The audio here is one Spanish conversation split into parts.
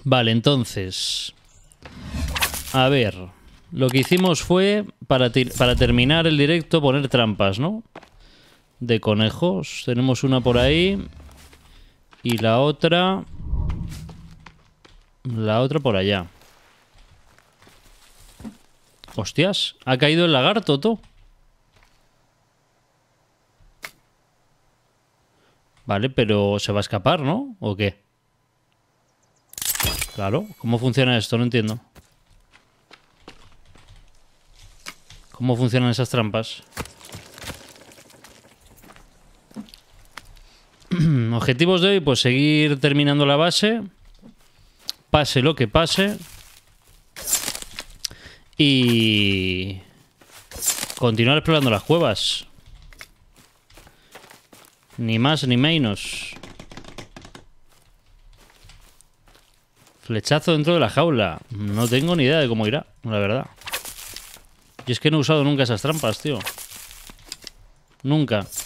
Vale, entonces... A ver... Lo que hicimos fue, para terminar el directo, poner trampas, ¿no? De conejos. Tenemos una por ahí. Y la otra... La otra por allá. Hostias, ha caído el lagarto, tú. Vale, pero se va a escapar, ¿no? ¿O qué? Claro, ¿cómo funciona esto? No entiendo. ¿Cómo funcionan esas trampas? Objetivos de hoy, pues seguir terminando la base. Pase lo que pase. Y... continuar explorando las cuevas. Ni más ni menos. Flechazo dentro de la jaula. No tengo ni idea de cómo irá, la verdad. Y es que no he usado nunca esas trampas, tío. Nunca.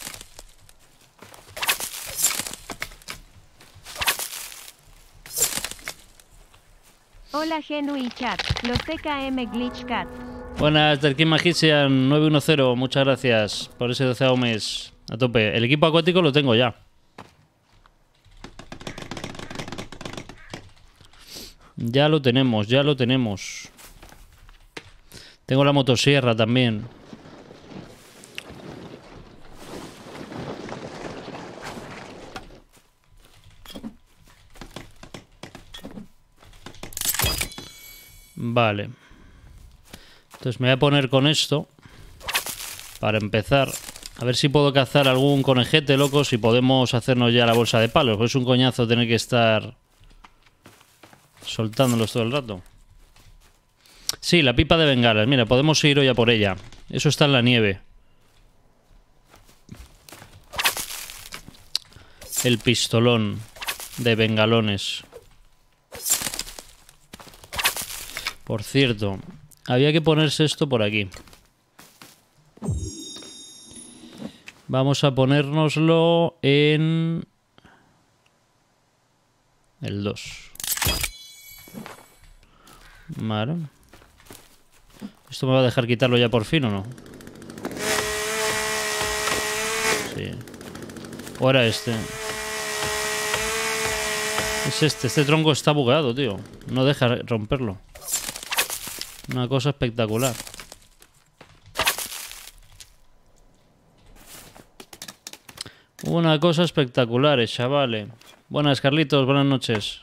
Hola Genu y chat, los TKM Glitch Cat. Buenas, Terkin Magician 910. Muchas gracias por ese 12º mes. A tope. El equipo acuático lo tengo ya. Ya lo tenemos, ya lo tenemos. Tengo la motosierra también. Vale. Entonces me voy a poner con esto. Para empezar. A ver si puedo cazar algún conejete, loco. Si podemos hacernos ya la bolsa de palos. Pues es un coñazo tener que estar soltándolos todo el rato. Sí, la pipa de bengalas. Mira, podemos ir hoy a por ella. Eso está en la nieve. El pistolón de bengalones. Por cierto, había que ponerse esto por aquí. Vamos a ponérnoslo en... el 2. Vale. ¿Esto me va a dejar quitarlo ya por fin o no? Sí. ¿O era este? Es este. Este tronco está bugueado, tío. No deja romperlo. Una cosa espectacular. Una cosa espectacular, chavales. Buenas, Carlitos. Buenas noches.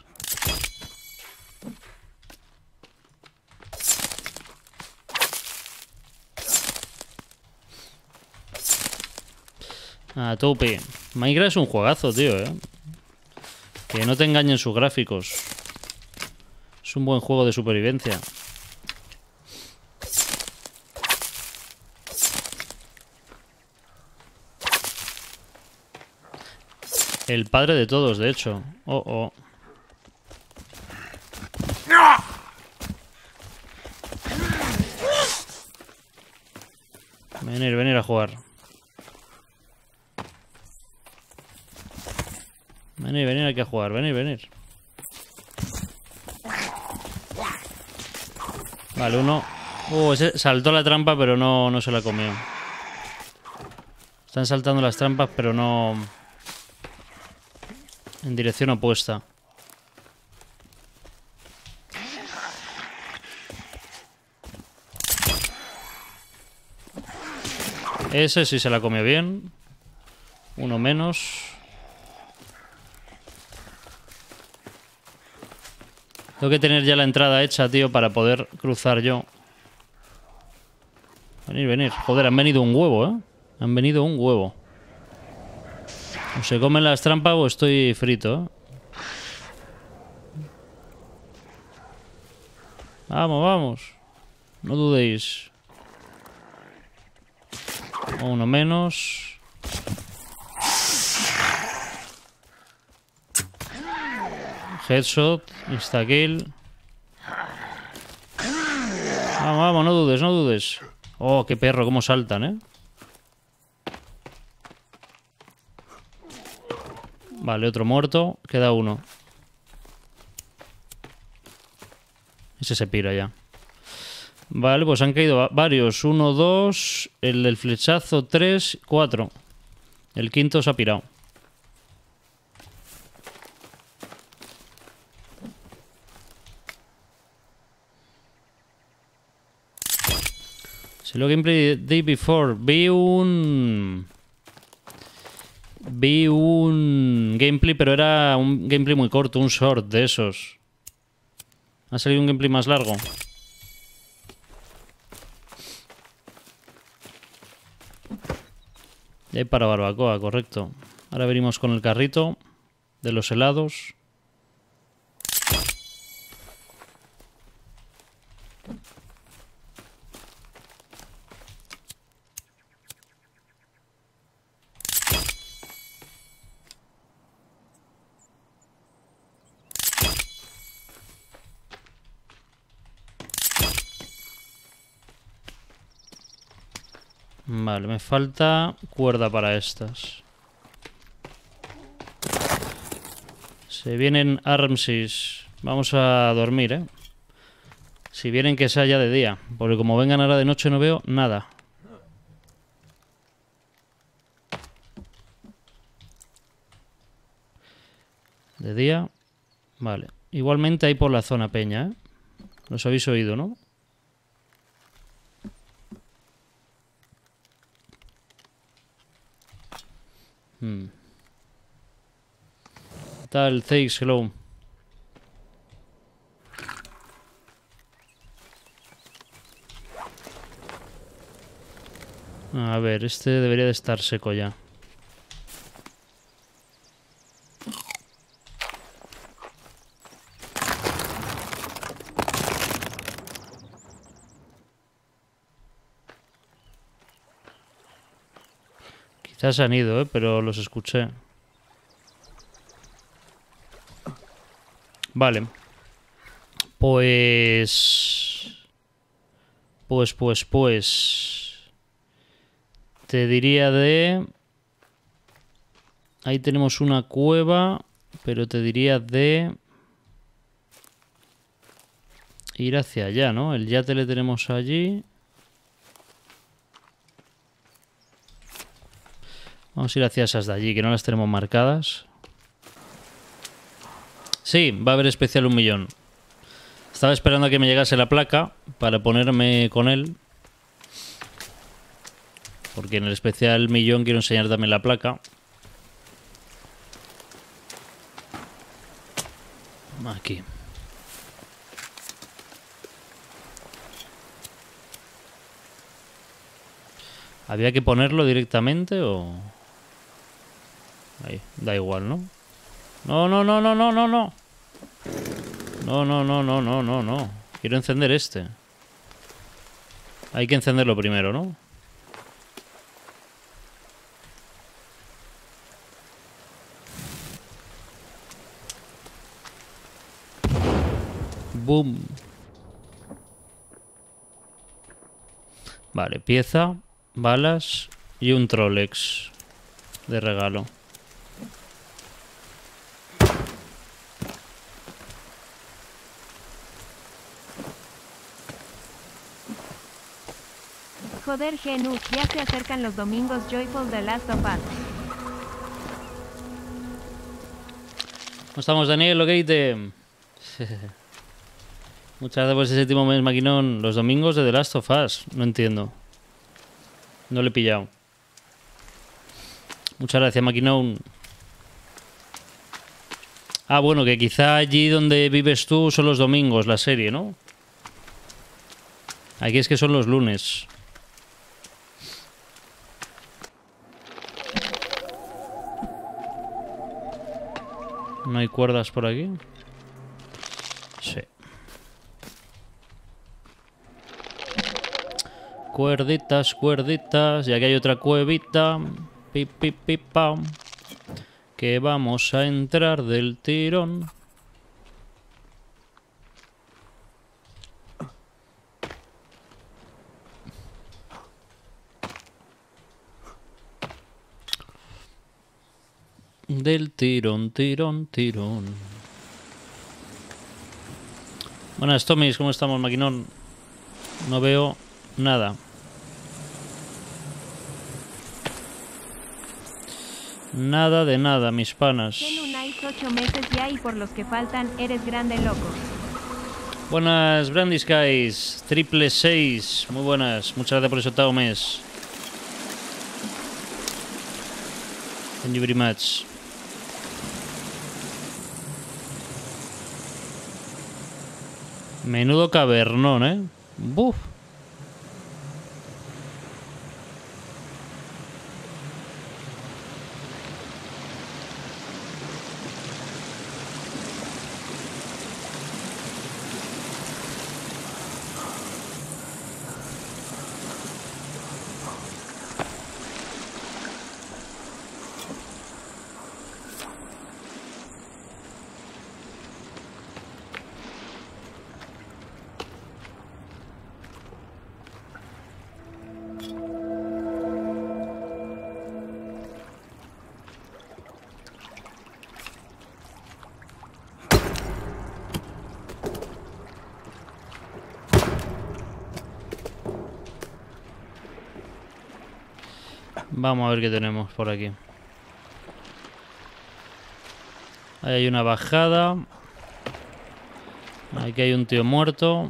A tope. Minecraft es un juegazo, tío, Que no te engañen sus gráficos. Es un buen juego de supervivencia. El padre de todos, de hecho. Oh, oh. Venir a jugar. Venir aquí a jugar. Venir. Vale, uno. Ese saltó la trampa, pero no se la comió. Están saltando las trampas, pero no... en dirección opuesta. Ese sí se la comió bien. Uno menos. Tengo que tener ya la entrada hecha, tío, para poder cruzar yo. Venir. Joder, han venido un huevo, Han venido un huevo. O se comen las trampas o estoy frito, Vamos. No dudéis. Uno menos. Headshot. Instakill. Vamos, no dudes. Oh, qué perro, cómo saltan, Vale, otro muerto. Queda uno. Ese se pira ya. Vale, pues han caído varios. 1, 2, el del flechazo 3, 4. El quinto se ha pirado. Si lo gameplay day before. Vi un gameplay, pero era un gameplay muy corto, un short de esos. Ha salido un gameplay más largo. Y hay para barbacoa, correcto. Ahora venimos con el carrito de los helados. Vale, me falta cuerda para estas. Se vienen Armsis. Vamos a dormir, ¿eh? Si vienen que sea ya de día. Porque como vengan ahora de noche no veo nada. De día. Vale. Igualmente hay por la zona peña, ¿eh? Los habéis oído, ¿no? Tal, thanks, hello. A ver, este debería de estar seco ya. Quizás se han ido, pero los escuché. Vale. Pues... Te diría de... Ahí tenemos una cueva, pero te diría de... Ir hacia allá, ¿no? El yate le tenemos allí. Vamos a ir hacia esas de allí, que no las tenemos marcadas. Sí, va a haber especial 1 millón. Estaba esperando a que me llegase la placa para ponerme con él. Porque en el especial 1.000.000 quiero enseñar también la placa. Aquí. ¿Había que ponerlo directamente o...? Ahí, da igual, ¿no? No, no, no, no, no, no, no. No, no, no, no, no, no, no. Quiero encender este. Hay que encenderlo primero, ¿no? Boom. Vale, pieza, balas y un Trollex de regalo. Joder, Genu, ya se acercan los domingos Joyful The Last of Us. ¿Cómo estamos, Daniel? Ok, muchas gracias por ese séptimo mes, maquinón. Los domingos de The Last of Us. No entiendo. No le he pillado. Muchas gracias, maquinón. Ah, bueno, que quizá allí donde vives tú son los domingos, la serie, ¿no? Aquí es que son los lunes. ¿No hay cuerdas por aquí? Sí. Cuerditas, cuerditas. Y aquí hay otra cuevita. Pip, pip, pip, pam. Que vamos a entrar del tirón. Del tirón, tirón, tirón. Buenas, Tomis, ¿cómo estamos, maquinón? No veo nada. Nada de nada, mis panas. Genu Nice 8 meses ya y por los que faltan, eres grande loco. Buenas, Brandy Skies. Triple 6. Muy buenas. Muchas gracias por ese octavo mes. Thank you very much. Menudo cavernón, ¿eh? Buf. Vamos a ver qué tenemos por aquí. Ahí hay una bajada. Aquí hay un tío muerto.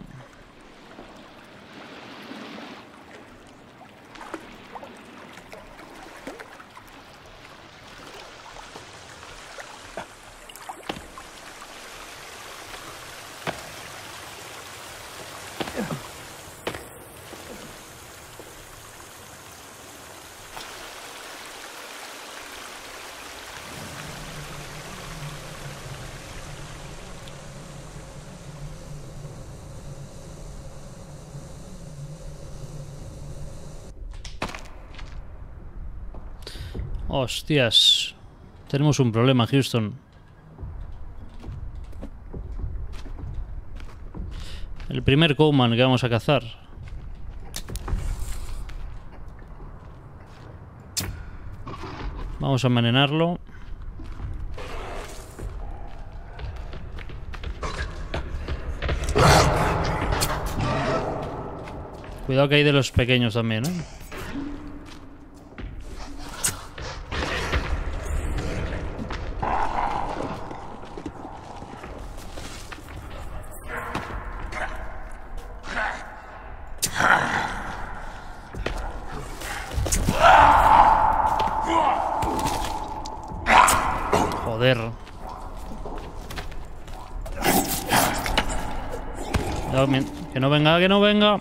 Hostias. Tenemos un problema, Houston. El primer Cowman que vamos a cazar. Vamos a envenenarlo. Cuidado que hay de los pequeños también, ¿eh? Joder. Que no venga, que no venga.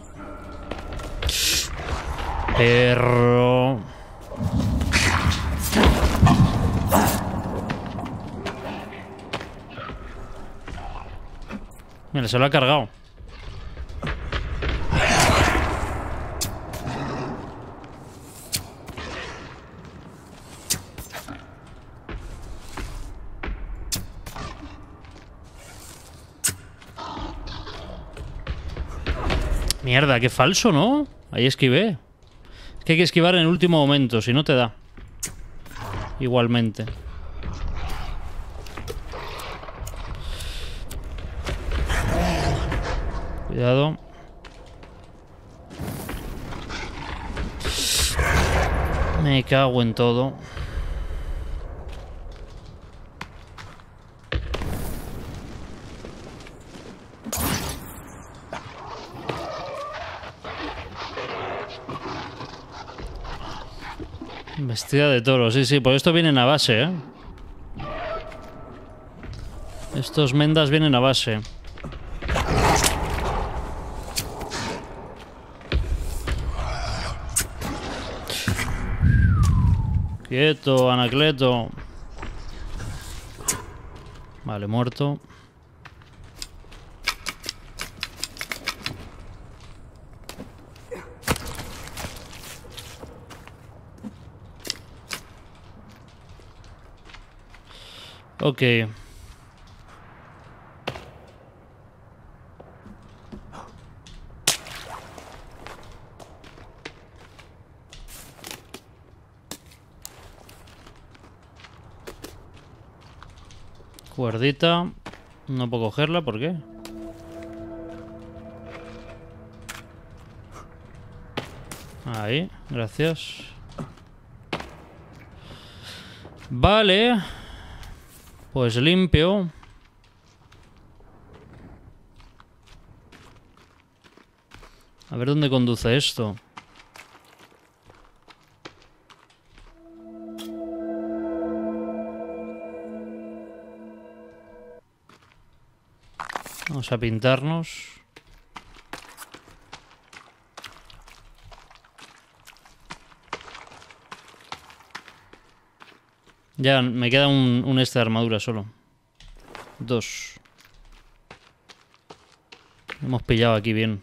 Perro. Mira, se lo ha cargado. Mierda, qué falso, ¿no? Ahí esquivé. Es que hay que esquivar en el último momento, si no te da. Igualmente. Cuidado. Me cago en todo. Vestida de toro, sí, sí, pues esto vienen a base, ¿eh? Estos mendas vienen a base. Quieto, Anacleto. Vale, muerto. Ok. Cuerdita. No puedo cogerla, ¿por qué? Ahí, gracias. Vale. Pues limpio. A ver dónde conduce esto. Vamos a pintarnos. Ya, me queda un este de armadura solo. 2. Hemos pillado aquí bien.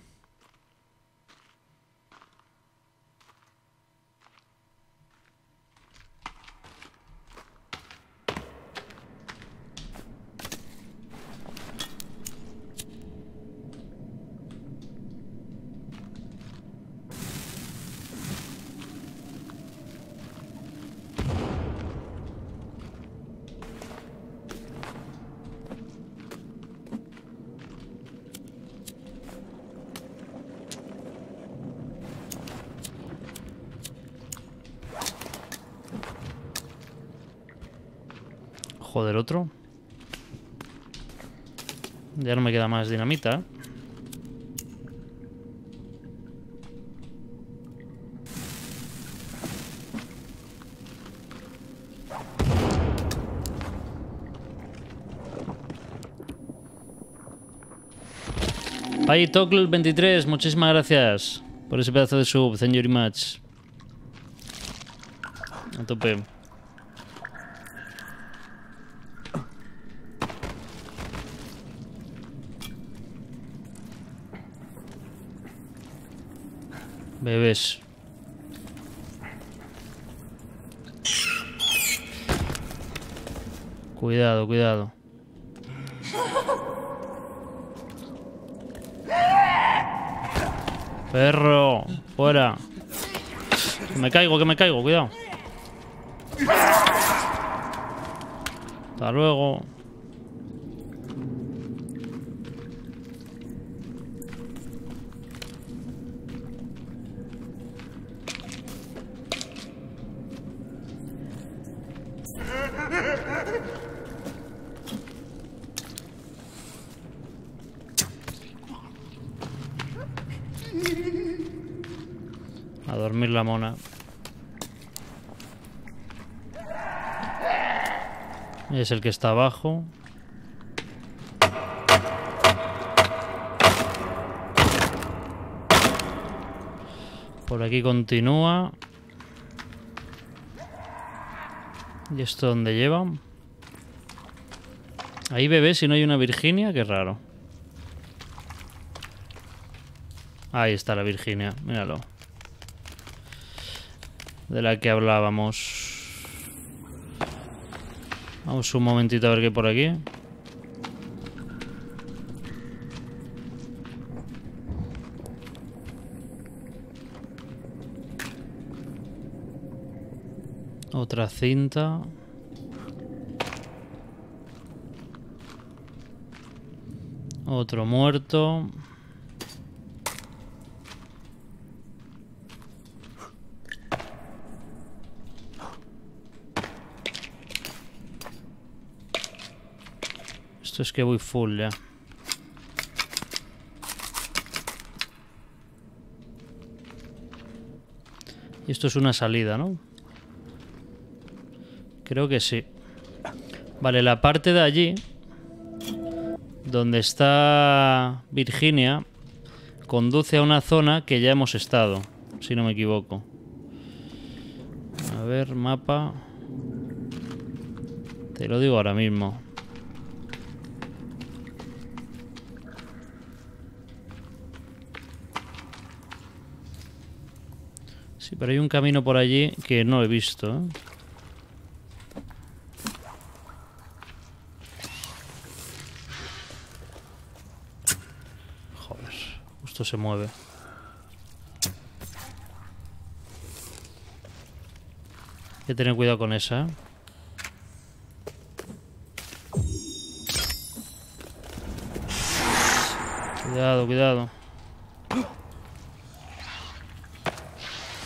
Joder, otro. Ya no me queda más dinamita. Ay, Tocl23, muchísimas gracias por ese pedazo de sub. Thank you very much. A tope. Bebés. Cuidado, cuidado. Perro, fuera. Que me caigo, cuidado. Hasta luego. A dormir la mona. Es el que está abajo. Por aquí continúa. ¿Y esto dónde lleva? Ahí bebé, si no hay una Virginia, qué raro. Ahí está la Virginia, míralo. De la que hablábamos. Vamos un momentito a ver qué hay por aquí. Otra cinta. Otro muerto. Esto es que voy full ya. Y esto es una salida, ¿no? Creo que sí. Vale, la parte de allí, donde está Virginia, conduce a una zona que ya hemos estado, si no me equivoco. A ver, mapa. Te lo digo ahora mismo. Sí, pero hay un camino por allí que no he visto, ¿eh? Joder, justo se mueve. Hay que tener cuidado con esa, ¿eh? Cuidado, cuidado.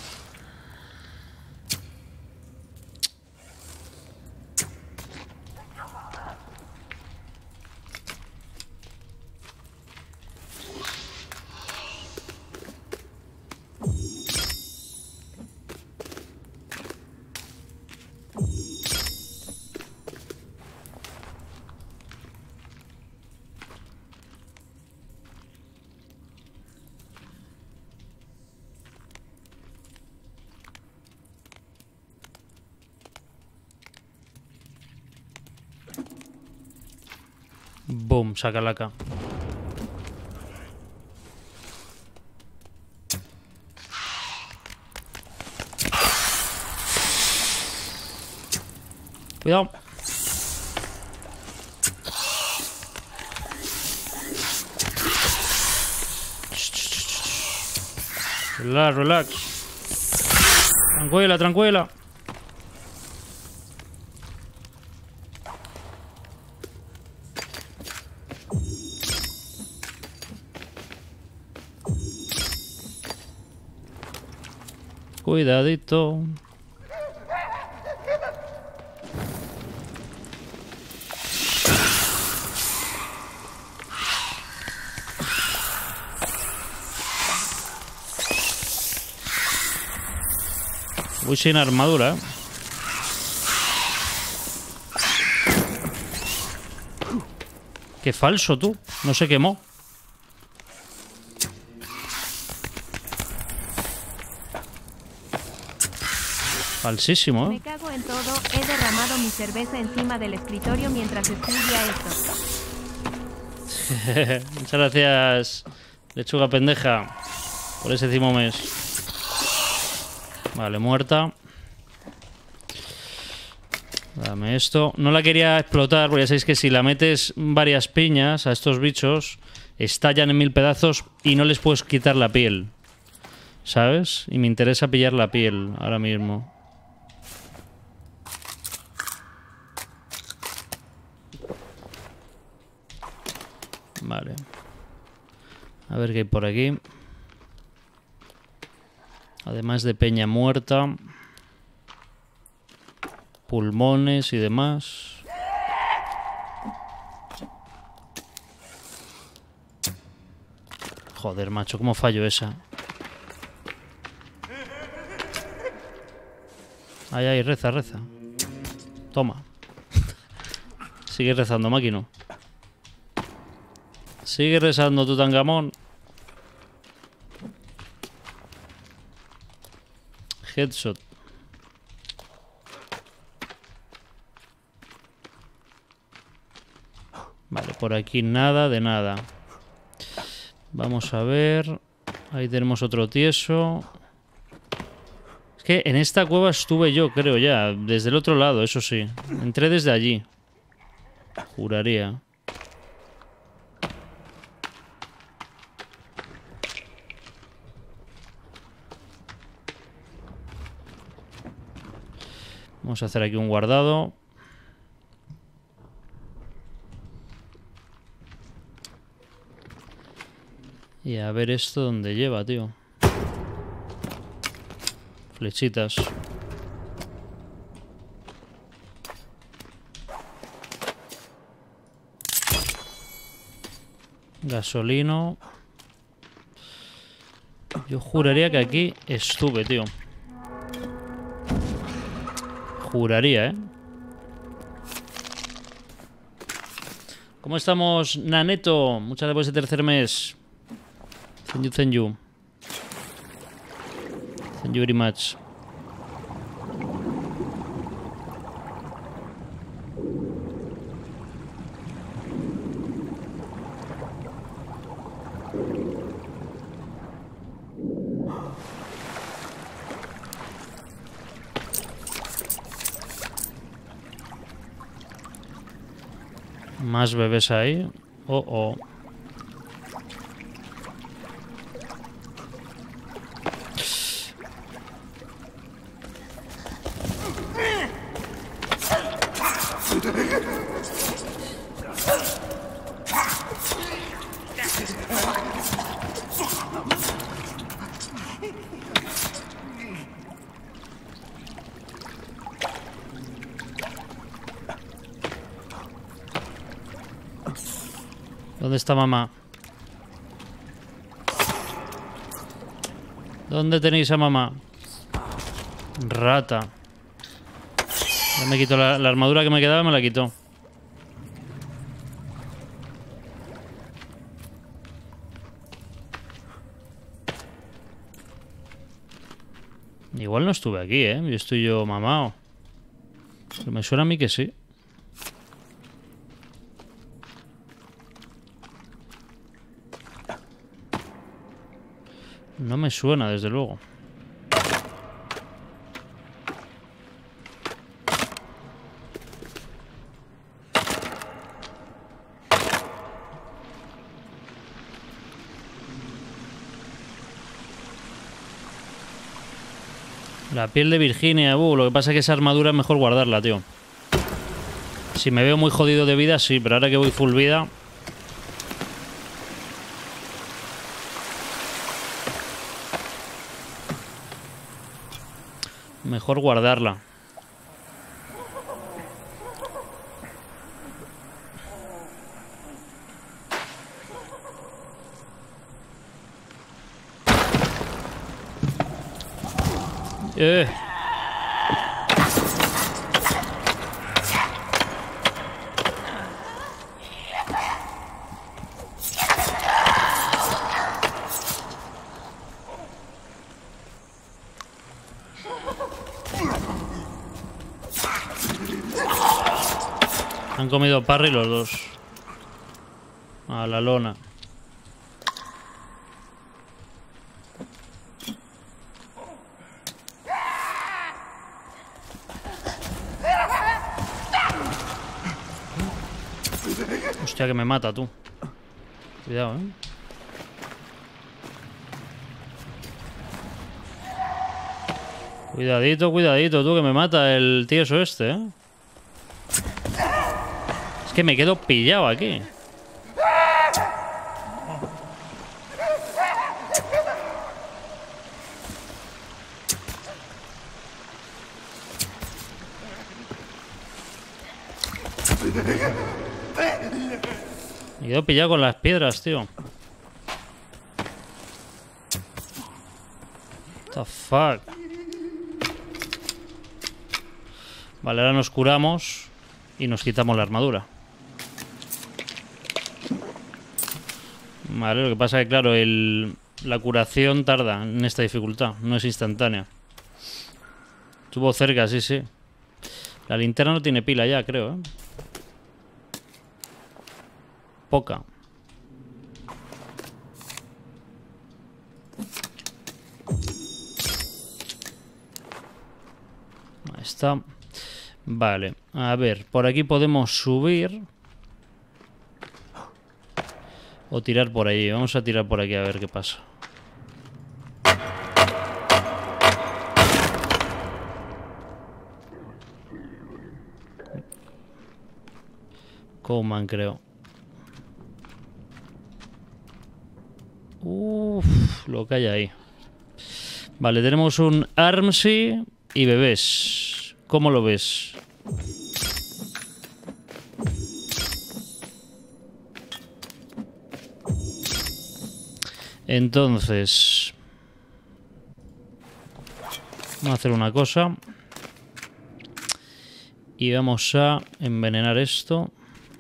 Boom, saca la K. Cuidado. Relax, relax. Tranquila, tranquila. Cuidadito. Voy sin armadura. Qué falso, tú. No se quemó. Falsísimo, Me ¿eh? cago en todo, he derramado mi cerveza encima del escritorio mientras escribía esto. Muchas gracias, lechuga pendeja, por ese décimo mes. Vale, muerta. Dame esto. No la quería explotar, porque ya sabéis que si la metes varias piñas a estos bichos, estallan en 1000 pedazos y no les puedes quitar la piel. ¿Sabes? Y me interesa pillar la piel ahora mismo. Vale. A ver qué hay por aquí. Además de peña muerta. Pulmones y demás. Joder, macho, cómo fallo esa. Ay, ay, reza, reza. Toma. Sigue rezando, máquina. Sigue rezando, Tutankamón. Headshot. Vale, por aquí nada de nada. Vamos a ver. Ahí tenemos otro tieso. Es que en esta cueva estuve yo, creo ya. Desde el otro lado, eso sí. Entré desde allí. Juraría. Vamos a hacer aquí un guardado. Y a ver esto dónde lleva, tío. Flechitas. Gasolino. Yo juraría que aquí estuve, tío. Juraría, ¿eh? ¿Cómo estamos, Naneto? Muchas gracias por ese tercer mes. Thank you, thank you. Thank you very much. Más bebés ahí. Oh, oh. ¿Dónde está mamá? ¿Dónde tenéis a mamá? Rata. Ya me quito la armadura que me quedaba, me la quitó. Igual no estuve aquí, ¿eh? Yo estoy yo mamao. Pero me suena a mí que sí. No me suena, desde luego. La piel de Virginia, lo que pasa es que esa armadura es mejor guardarla, tío. Si me veo muy jodido de vida, sí, pero ahora que voy full vida... Mejor guardarla. Han comido parry los dos. A la lona. Hostia, que me mata, tú. Cuidado, ¿eh? Cuidadito, cuidadito, tú, que me mata el tieso este, ¿eh? Es que me quedo pillado aquí. Me quedo pillado con las piedras, tío. What the fuck. Vale, ahora nos curamos y nos quitamos la armadura. Vale, lo que pasa es que, claro, la curación tarda en esta dificultad. No es instantánea. Estuvo cerca, sí, sí. La linterna no tiene pila ya, creo, ¿eh? Poca. Ahí está. Vale, a ver, por aquí podemos subir. O tirar por ahí. Vamos a tirar por aquí a ver qué pasa. Coman, creo. Lo que hay ahí. Vale, tenemos un Armsy y bebés. ¿Cómo lo ves? Entonces, vamos a hacer una cosa. Y vamos a envenenar esto.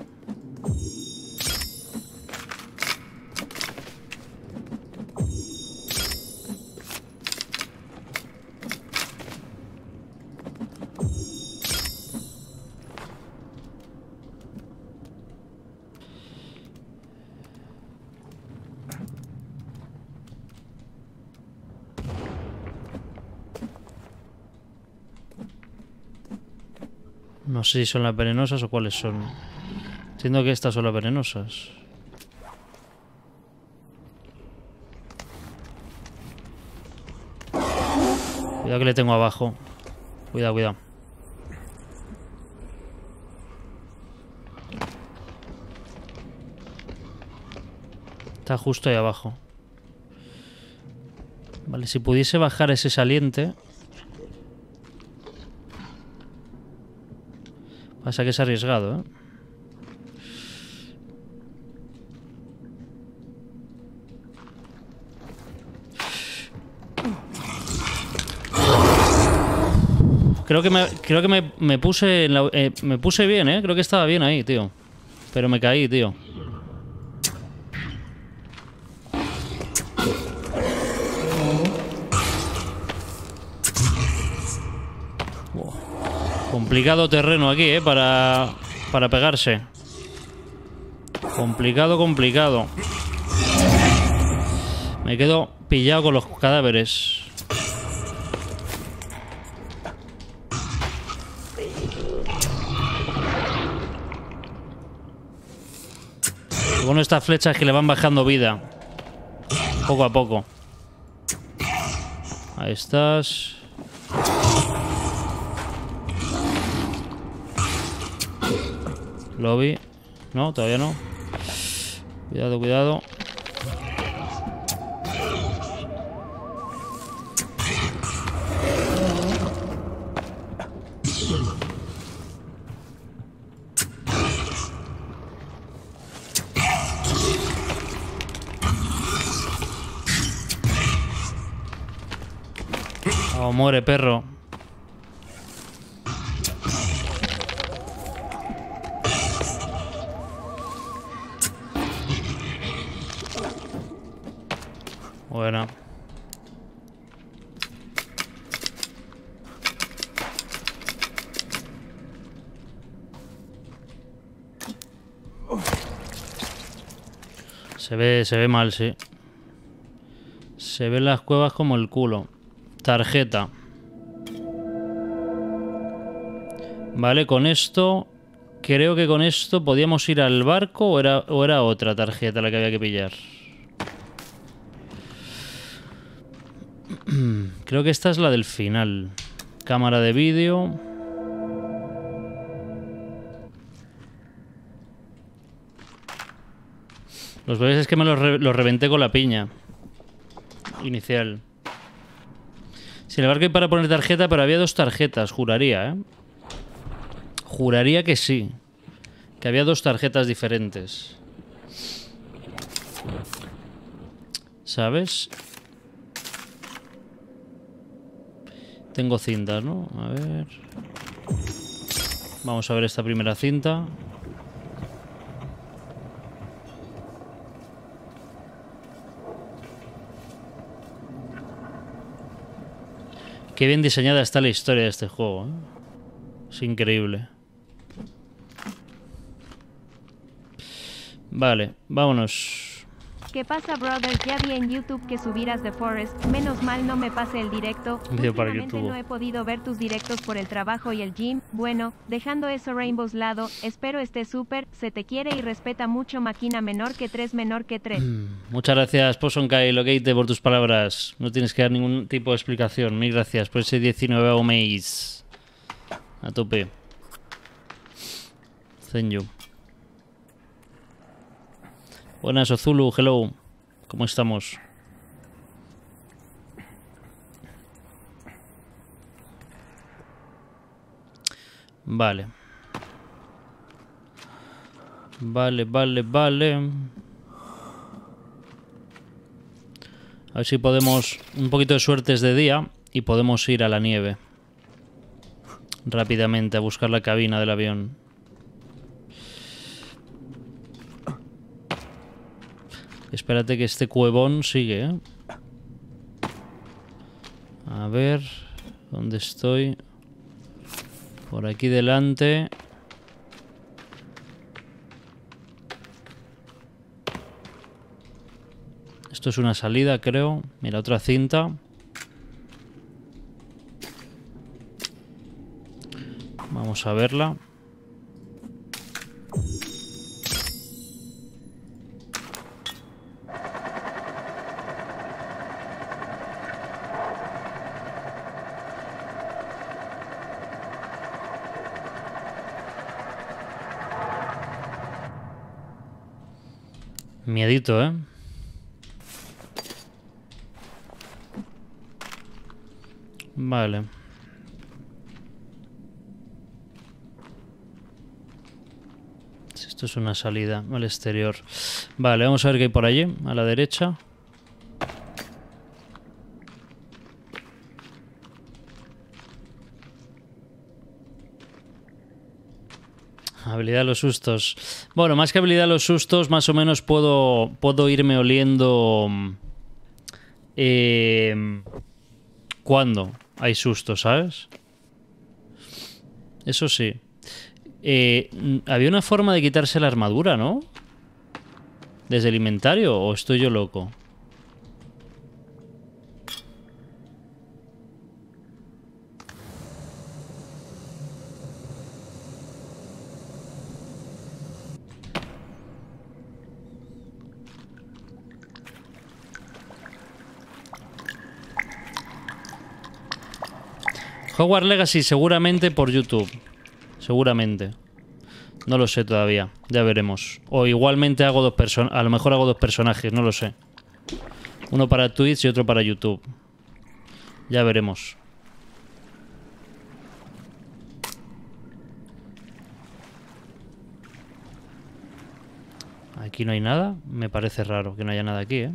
No sé si son las venenosas o cuáles son. Entiendo que estas son las venenosas. Cuidado que le tengo abajo. Cuidado, cuidado. Está justo ahí abajo. Vale, si pudiese bajar ese saliente... Pasa que es arriesgado, ¿eh? Creo que me puse en la, me puse bien, ¿eh? Creo que estaba bien ahí, tío. Pero me caí, tío. Complicado terreno aquí, para pegarse. Complicado, complicado. Me quedo pillado con los cadáveres. Lo bueno de estas flechas es que le van bajando vida. Poco a poco. Ahí estás. Lobby. No, todavía no. Cuidado, cuidado. Oh, muere, perro. Bueno. Se ve mal, sí. Se ven las cuevas como el culo. Tarjeta. Vale, con esto... Creo que con esto podíamos ir al barco o era otra tarjeta la que había que pillar. Creo que esta es la del final. Cámara de vídeo. Los bebés es que me los reventé con la piña inicial. Sin embargo hay para poner tarjeta, pero había dos tarjetas, juraría, ¿eh? Juraría que sí. Que había dos tarjetas diferentes. ¿Sabes? Tengo cintas, ¿no? A ver... Vamos a ver esta primera cinta. Qué bien diseñada está la historia de este juego, ¿eh? Es increíble. Vale, vámonos. ¿Qué pasa, brother? Ya vi en YouTube que subirás The Forest. Menos mal no me pase el directo. Video para Últimamente YouTube. no he podido ver tus directos por el trabajo y el gym. Bueno, dejando eso Rainbows lado, espero estés súper. Se te quiere y respeta mucho, máquina menor que 3 menor que 3. Muchas gracias, Posonkai Locate, por tus palabras. No tienes que dar ningún tipo de explicación. Mil gracias por ese 19 mes. A tope. Thank you. Buenas, Ozulu, hello. ¿Cómo estamos? Vale. Vale. A ver si podemos... Un poquito de suerte es de día y podemos ir a la nieve. Rápidamente a buscar la cabina del avión. Espérate que este cuevón sigue, ¿eh? A ver... ¿Dónde estoy? Por aquí delante... Esto es una salida, creo. Mira, otra cinta. Vamos a verla. Miedito, ¿eh? Vale. Esto es una salida al exterior. Vale, vamos a ver qué hay por allí, a la derecha. Habilidad de los sustos. Bueno, más que habilidad de los sustos, más o menos puedo irme oliendo... ¿Cuándo hay sustos, sabes? Eso sí. Había una forma de quitarse la armadura, ¿no? ¿Desde el inventario o estoy yo loco? Hogwarts Legacy seguramente por YouTube. Seguramente. No lo sé todavía. Ya veremos. O igualmente hago dos personajes. A lo mejor hago dos personajes, no lo sé. Uno para Twitch y otro para YouTube. Ya veremos. Aquí no hay nada. Me parece raro que no haya nada aquí, ¿eh?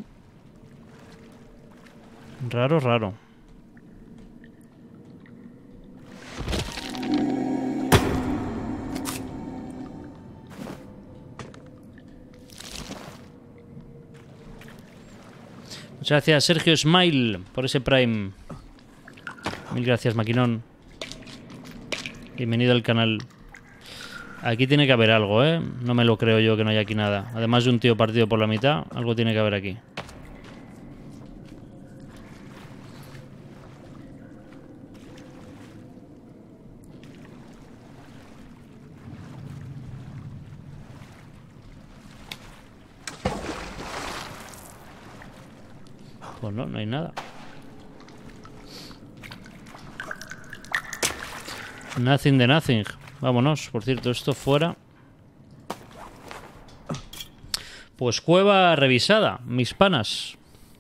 Raro, raro. Muchas gracias, Sergio Smile, por ese Prime. Mil gracias, Maquinón. Bienvenido al canal. Aquí tiene que haber algo, ¿eh? No me lo creo yo que no haya aquí nada. Además de un tío partido por la mitad, algo tiene que haber aquí. Pues no, no hay nada. Nothing de nothing. Vámonos, por cierto, esto fuera. Pues cueva revisada, mis panas.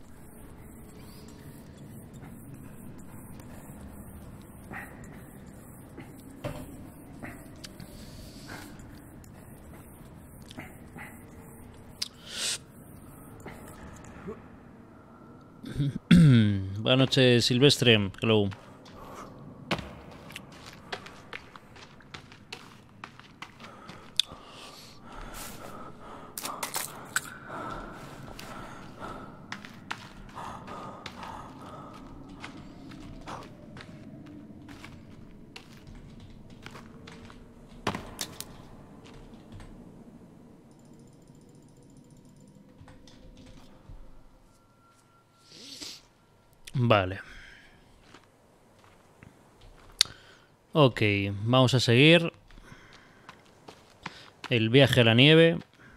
Buenas noches, Silvestre. Hello. Vale. Ok, vamos a seguir. El viaje a la nieve.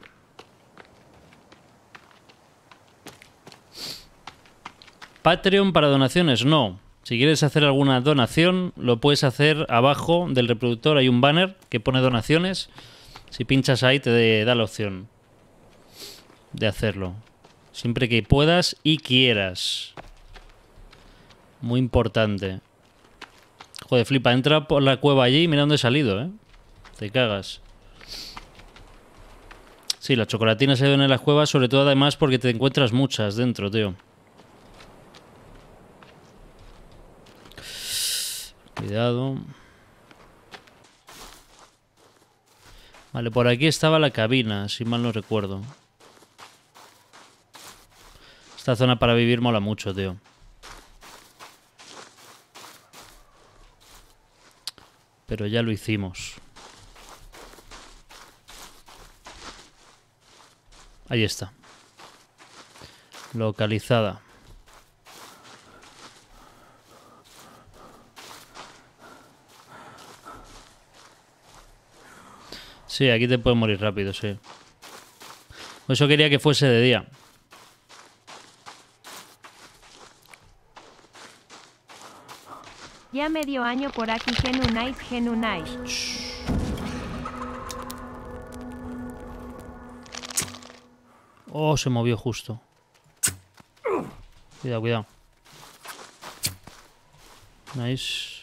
Patreon para donaciones, no. Si quieres hacer alguna donación, lo puedes hacer abajo del reproductor. Hay un banner que pone donaciones. Si pinchas ahí te da la opción de hacerlo. Siempre que puedas y quieras. Muy importante. Joder, flipa, entra por la cueva allí y mira dónde he salido, ¿eh? Te cagas. Sí, las chocolatinas se ven en las cuevas, sobre todo además porque te encuentras muchas dentro, tío. Cuidado. Vale, por aquí estaba la cabina, si mal no recuerdo. Esta zona para vivir mola mucho, tío. Pero ya lo hicimos. Ahí está. Localizada. Sí, aquí te puedes morir rápido, sí. Por eso quería que fuese de día. Ya medio año por aquí, Genunais, Genunais. Oh, se movió justo. Cuidado, cuidado. Nice.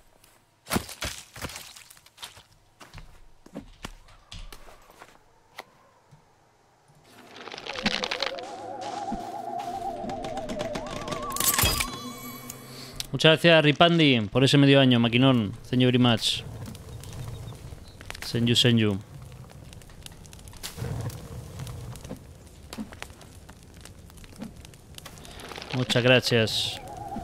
Muchas gracias, Ripandi, por ese medio año, maquinón. Thank you very much. Senju, senju. Muchas gracias.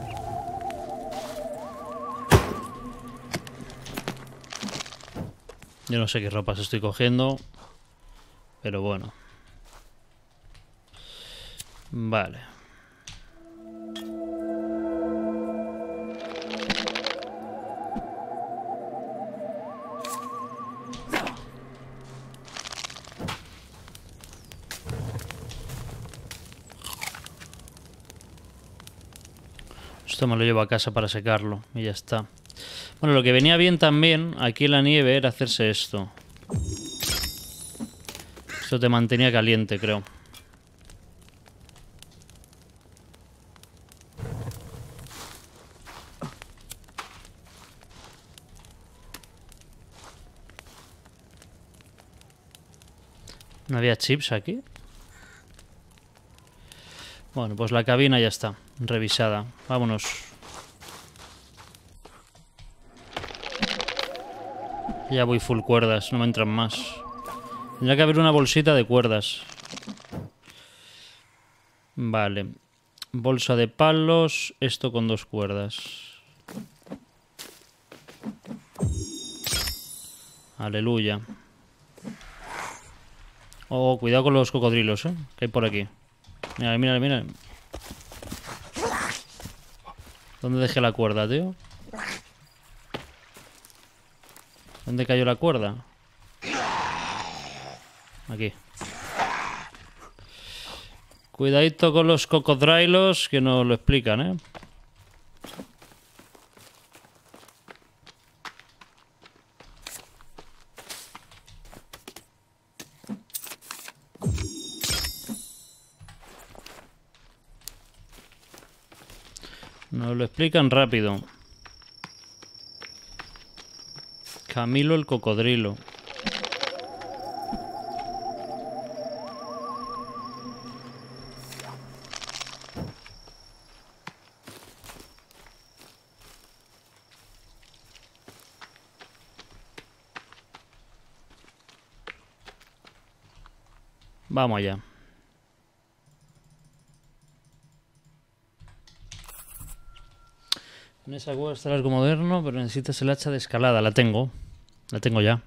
Yo no sé qué ropas estoy cogiendo, pero bueno. Vale. Esto me lo llevo a casa para secarlo y ya está. Bueno, lo que venía bien también aquí en la nieve era hacerse esto. Esto te mantenía caliente, creo. ¿No había chips aquí? Bueno, pues la cabina ya está, revisada. Vámonos. Ya voy full cuerdas, no me entran más. Tendría que haber una bolsita de cuerdas. Vale. Bolsa de palos, esto con 2 cuerdas. Aleluya. Oh, cuidado con los cocodrilos, que hay por aquí. Mira, mira, mira. ¿Dónde dejé la cuerda, tío? ¿Dónde cayó la cuerda? Aquí. Cuidadito con los cocodrilos, que nos lo explican, ¿eh? Nos lo explican rápido. Camilo el cocodrilo. Vamos allá. En esa cueva está el arco moderno, pero necesitas el hacha de escalada. La tengo. La tengo ya.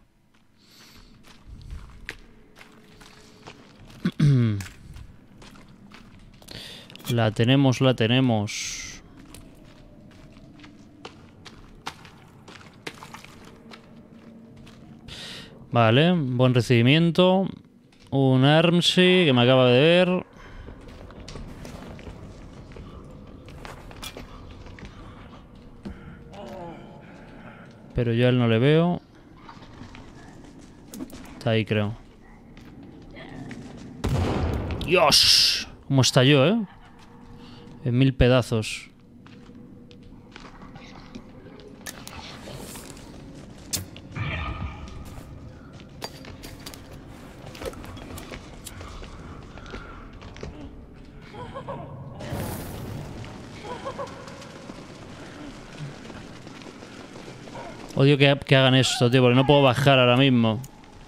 La tenemos, la tenemos. Vale, buen recibimiento. Un Armsy que me acaba de ver. Pero yo a él no le veo. Está ahí, creo. ¡Dios! ¿Cómo estalló, En 1000 pedazos. Odio que hagan esto, tío, porque no puedo bajar ahora mismo.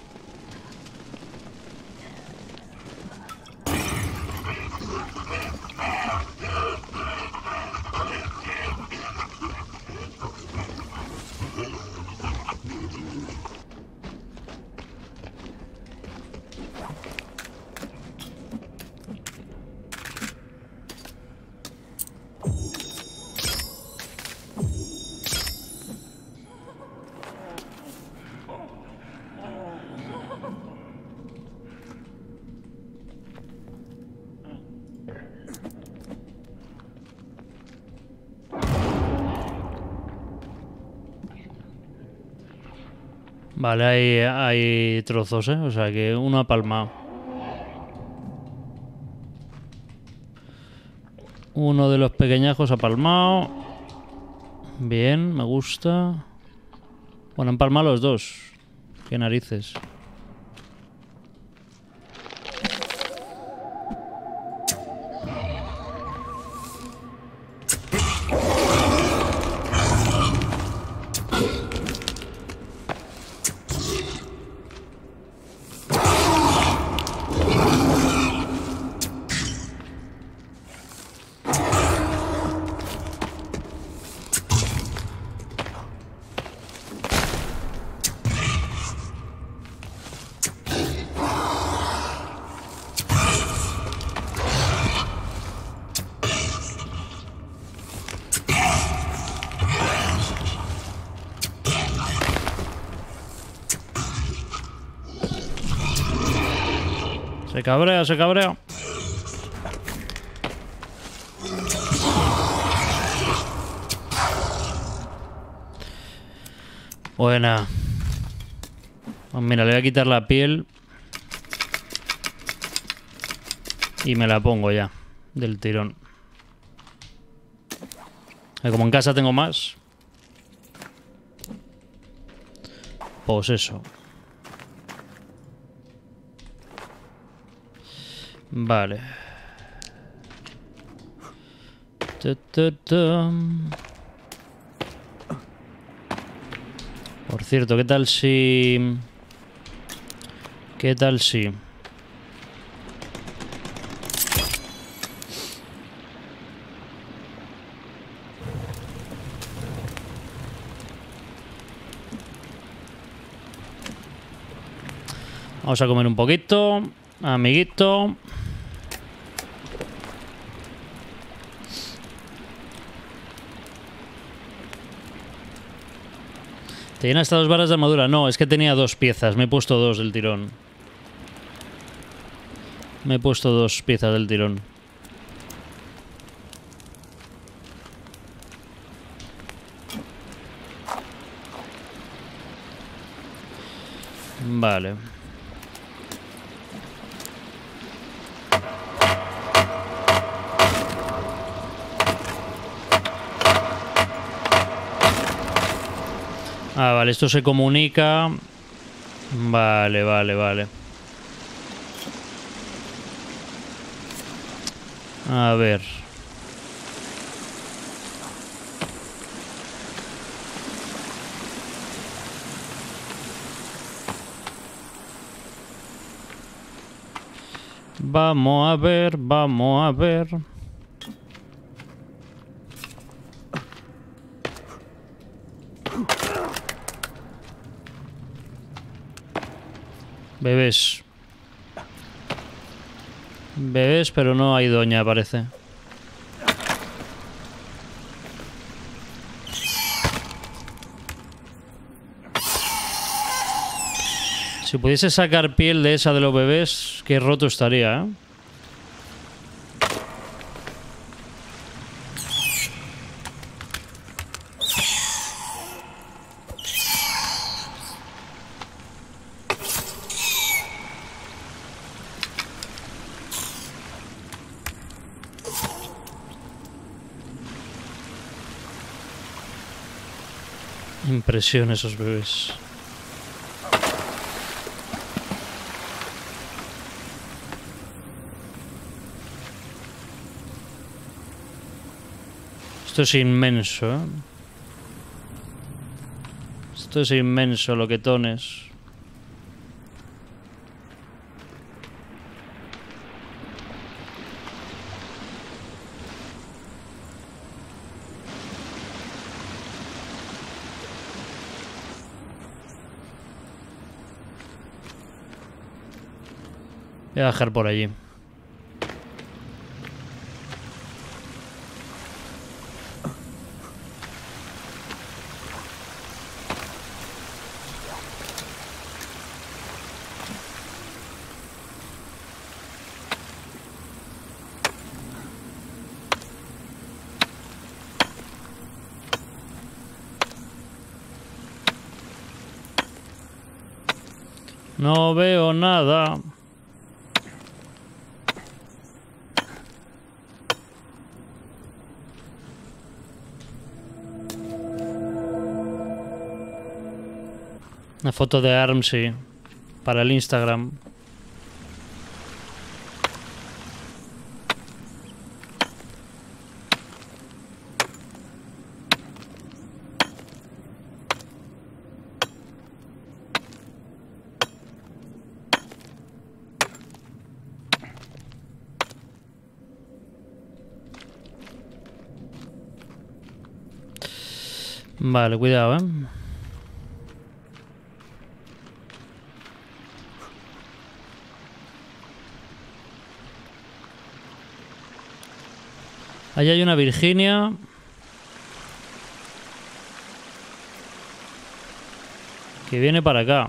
Vale, hay trozos, o sea que uno ha palmado. Uno de los pequeñajos ha palmado. Bien, me gusta. Bueno, han palmado los dos. Qué narices. Se cabrea, se cabrea. Buena. Pues mira, le voy a quitar la piel. Y me la pongo ya. Del tirón. Como en casa tengo más. Pues eso. Vale. Por cierto, ¿qué tal si... ¿Qué tal si... Vamos a comer un poquito, amiguito. ¿Te llena hasta 2 barras de armadura? No, es que tenía 2 piezas. Me he puesto 2 del tirón. Me he puesto 2 piezas del tirón. Vale. Ah, vale, esto se comunica. Vale, vale, vale. A ver. Vamos a ver, vamos a ver. Bebés. Bebés, pero no hay doña, parece. Si pudiese sacar piel de esa de los bebés, qué roto estaría, ¿eh? Impresión esos bebés. Esto es inmenso, ¿eh? Esto es inmenso, loquetones. Voy a bajar por allí. No veo nada. Una foto de ARM, sí. Para el Instagram. Vale, cuidado, ¿eh? Allá hay una Virginia. Que viene para acá.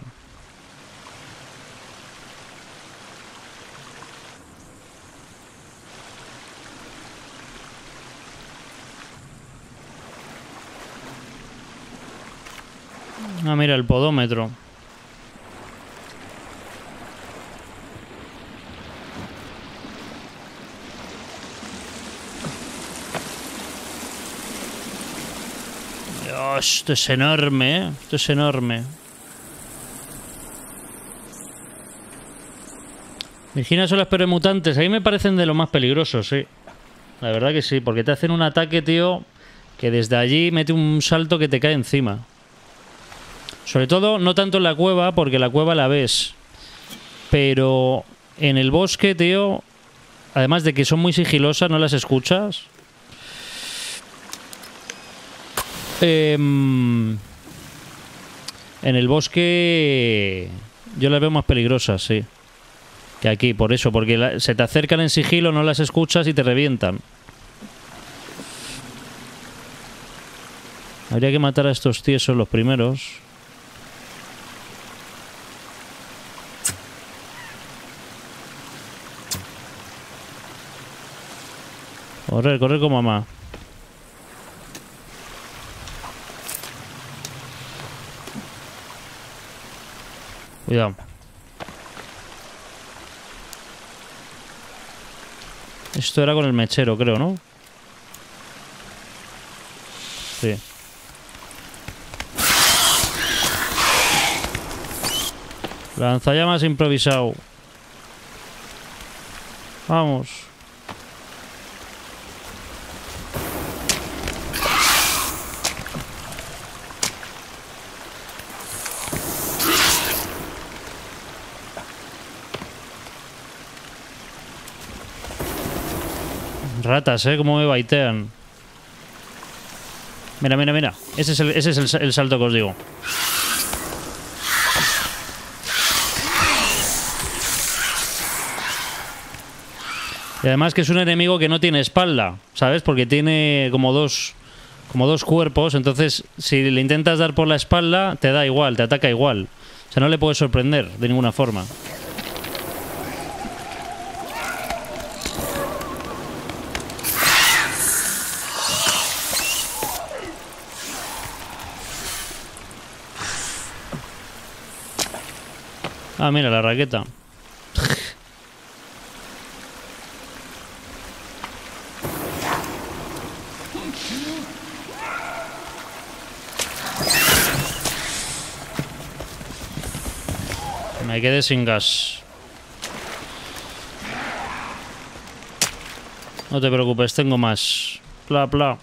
Ah, mira, el podómetro. Dios, esto es enorme, ¿eh? Esto es enorme. Vigilas o las peremutantes. A mí me parecen de lo más peligrosos, sí. La verdad que sí, porque te hacen un ataque, tío, que desde allí mete un salto que te cae encima. Sobre todo, no tanto en la cueva, porque la cueva la ves. Pero en el bosque, tío, además de que son muy sigilosas, no las escuchas. En el bosque yo las veo más peligrosas, sí, que aquí, por eso, porque se te acercan en sigilo, no las escuchas y te revientan. Habría que matar a estos tiesos los primeros. Correr, correr como mamá. Cuidado. Esto era con el mechero, creo, ¿no? Sí. Lanzallamas improvisado. Vamos. Ratas, cómo me baitean. Mira, mira, mira. Ese es el salto que os digo. Y además que es un enemigo que no tiene espalda, ¿sabes? Porque tiene como dos cuerpos. Entonces, si le intentas dar por la espalda, te da igual, te ataca igual. O sea, no le puedes sorprender de ninguna forma. Ah, mira, la raqueta. Me quedé sin gas. No te preocupes, tengo más. Pla, pla.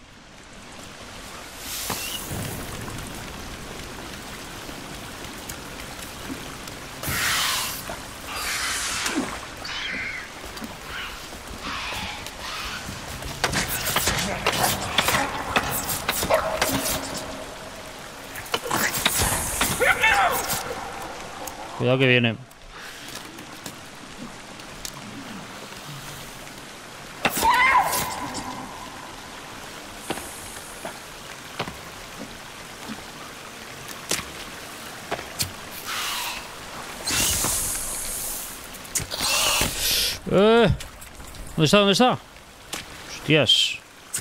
Cuidado que viene. ¿Dónde está? ¿Dónde está? Hostias.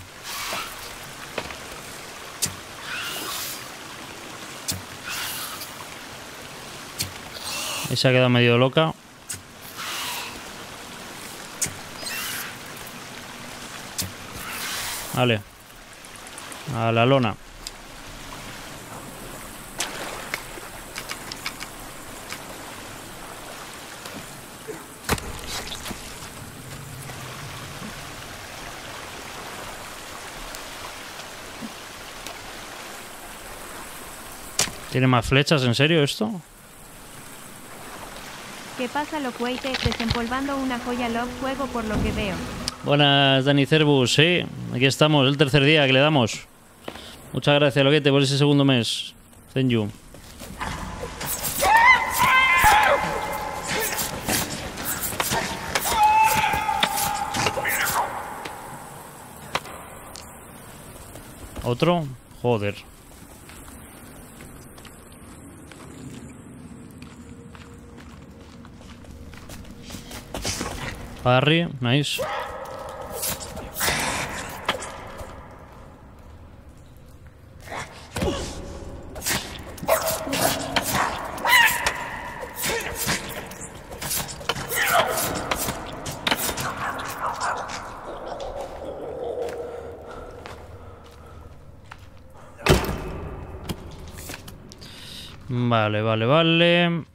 Se ha quedado medio loca. Vale. A la lona. ¿Tiene más flechas? ¿En serio esto? ¿Qué pasa, Locueite? Desempolvando una joya log juego por lo que veo. Buenas, Dani Cervus, sí. Aquí estamos, el tercer día que le damos. Muchas gracias, Loquete, por ese segundo mes. Thank you. ¿Otro? Joder. Parry, nice. Vale, vale, vale.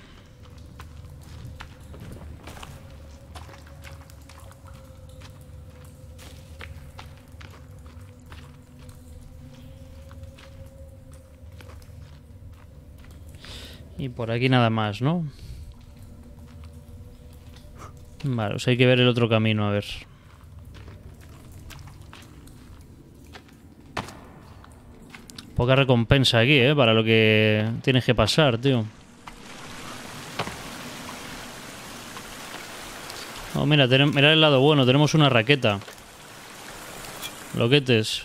Y por aquí nada más, ¿no? Vale, pues hay que ver el otro camino, a ver. Poca recompensa aquí, para lo que tienes que pasar, tío. Oh, mira, mira el lado bueno, tenemos una raqueta. Loquetes.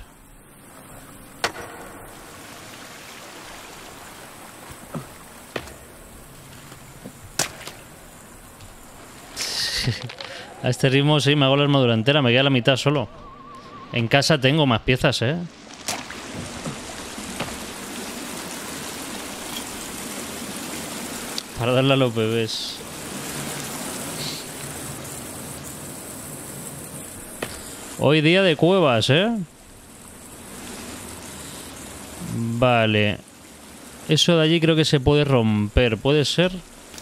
A este ritmo sí, me hago la armadura entera, me queda la mitad solo. En casa tengo más piezas, para darle a los bebés. Hoy día de cuevas, Vale. Eso de allí creo que se puede romper. ¿Puede ser?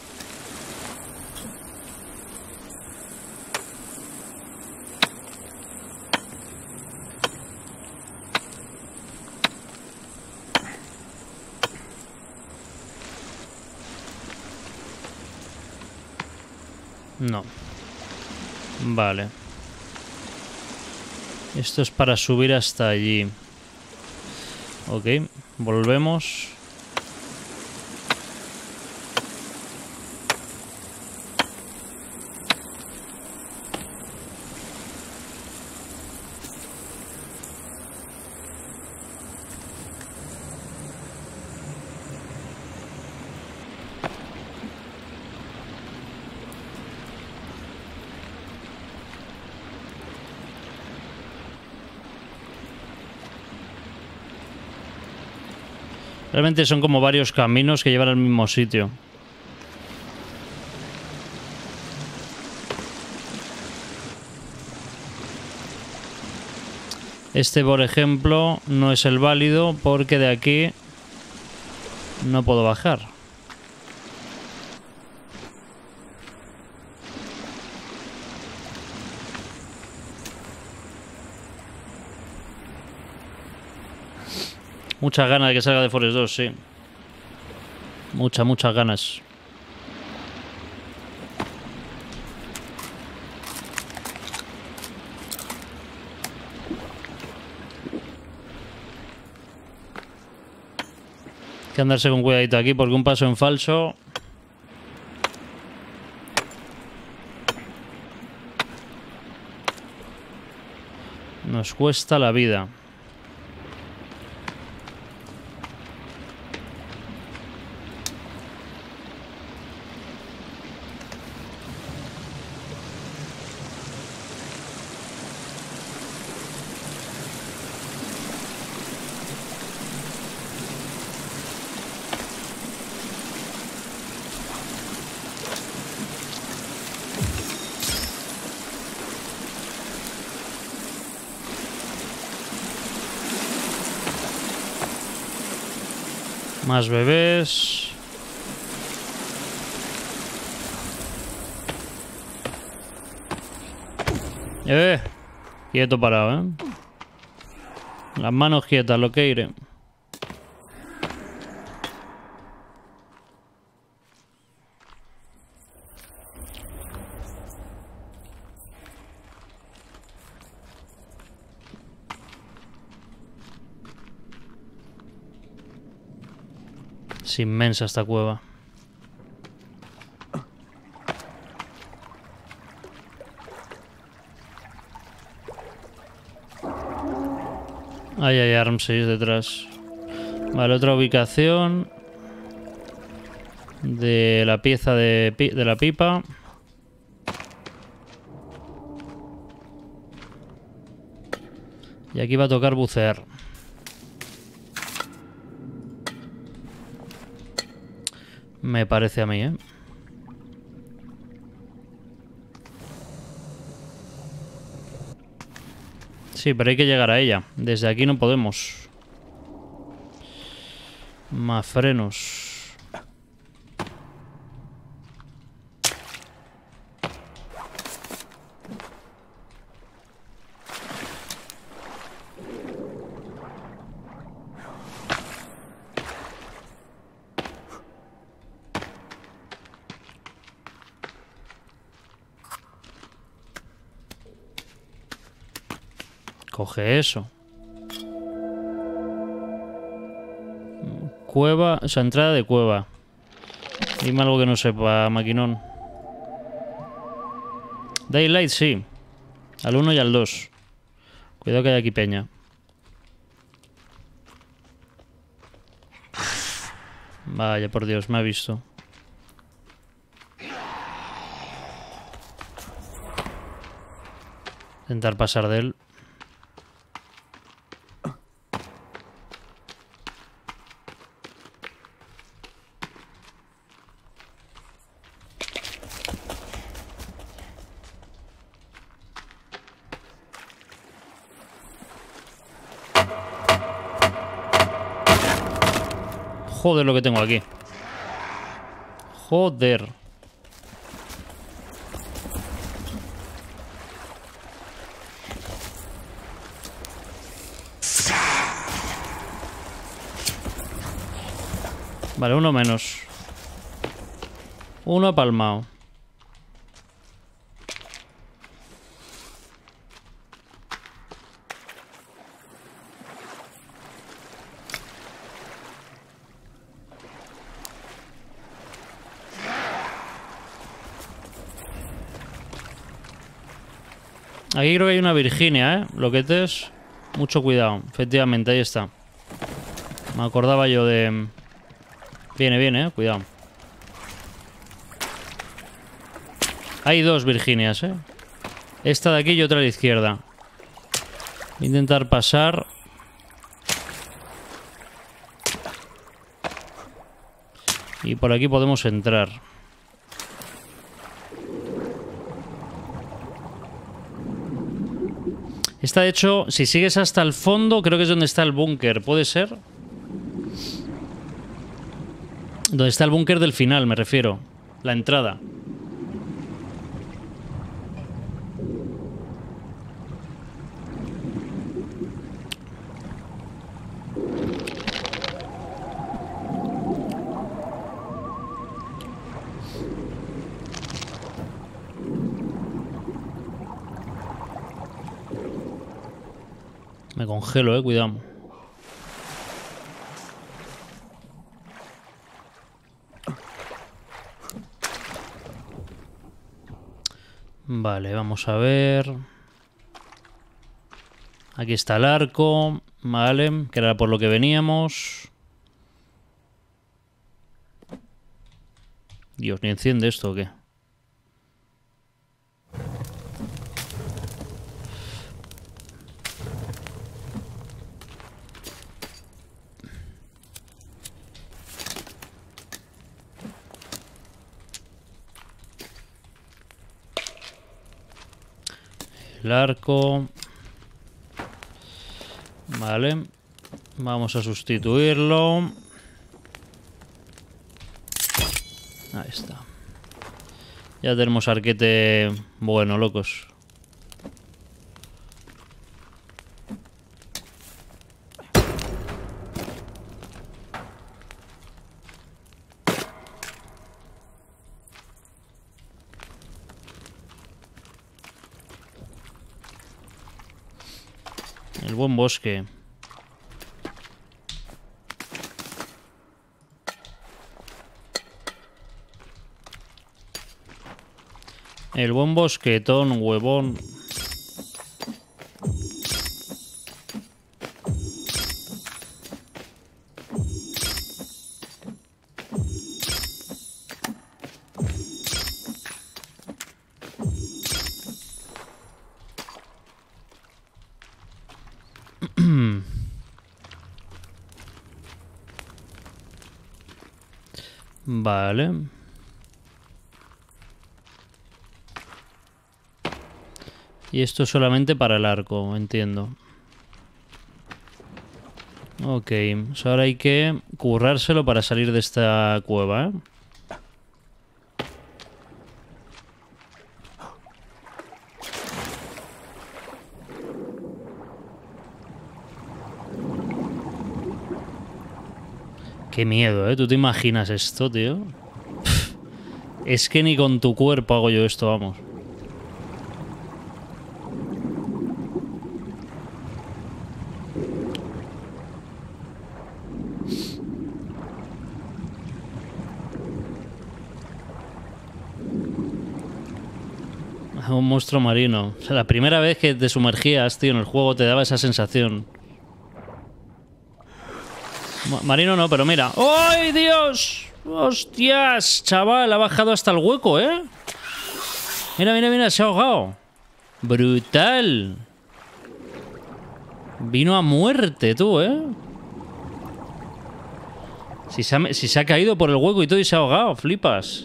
No. Vale. Esto es para subir hasta allí. Ok, volvemos. Realmente son como varios caminos que llevan al mismo sitio. Este, por ejemplo, no es el válido porque de aquí no puedo bajar. Muchas ganas de que salga de Forest 2, sí. Muchas ganas. Hay que andarse con cuidadito aquí porque un paso en falso nos cuesta la vida. Más bebés. Quieto parado, Las manos quietas, lo que iré. Es inmensa esta cueva. Ahí hay ARM 6 detrás. Vale, otra ubicación de la pieza de la pipa. Y aquí va a tocar bucear. Me parece a mí, Sí, pero hay que llegar a ella. Desde aquí no podemos. Más frenos. Coge eso. Cueva, o sea, entrada de cueva. Dime algo que no sepa, maquinón. Daylight, sí. Al 1 y al 2. Cuidado que hay aquí peña. Vaya, por Dios, me ha visto. Intentar pasar de él. Joder lo que tengo aquí. Joder. Vale, uno menos. Uno palmado. Aquí creo que hay una Virginia, ¿eh? Loquetes. Mucho cuidado. Efectivamente, ahí está. Me acordaba yo de... Viene, viene, ¿eh? Cuidado. Hay dos Virginias, ¿eh? Esta de aquí y otra a la izquierda. Voy a intentar pasar. Y por aquí podemos entrar. Está hecho, si sigues hasta el fondo, creo que es donde está el búnker. ¿Puede ser? Donde está el búnker del final, me refiero. La entrada. Me congelo, cuidado. Vale, vamos a ver. Aquí está el arco. Vale, que era por lo que veníamos. Dios, ¿ni enciende esto o qué? El arco. Vale. Vamos a sustituirlo. Ahí está. Ya tenemos arquete bueno, locos. El buen bosque. El buen bosquetón, huevón. Vale. Y esto es solamente para el arco, entiendo. Ok, pues ahora hay que currárselo para salir de esta cueva, ¿eh? Qué miedo, ¿eh? ¿Tú te imaginas esto, tío? Pff, es que ni con tu cuerpo hago yo esto, vamos. Un monstruo marino. O sea, la primera vez que te sumergías, tío, en el juego te daba esa sensación. Marino no, pero mira. ¡Ay, Dios! ¡Hostias! Chaval, ha bajado hasta el hueco, ¿eh? Mira, mira, mira, se ha ahogado. ¡Brutal! Vino a muerte, tú, ¿eh? Si se ha caído por el hueco y todo y se ha ahogado, flipas.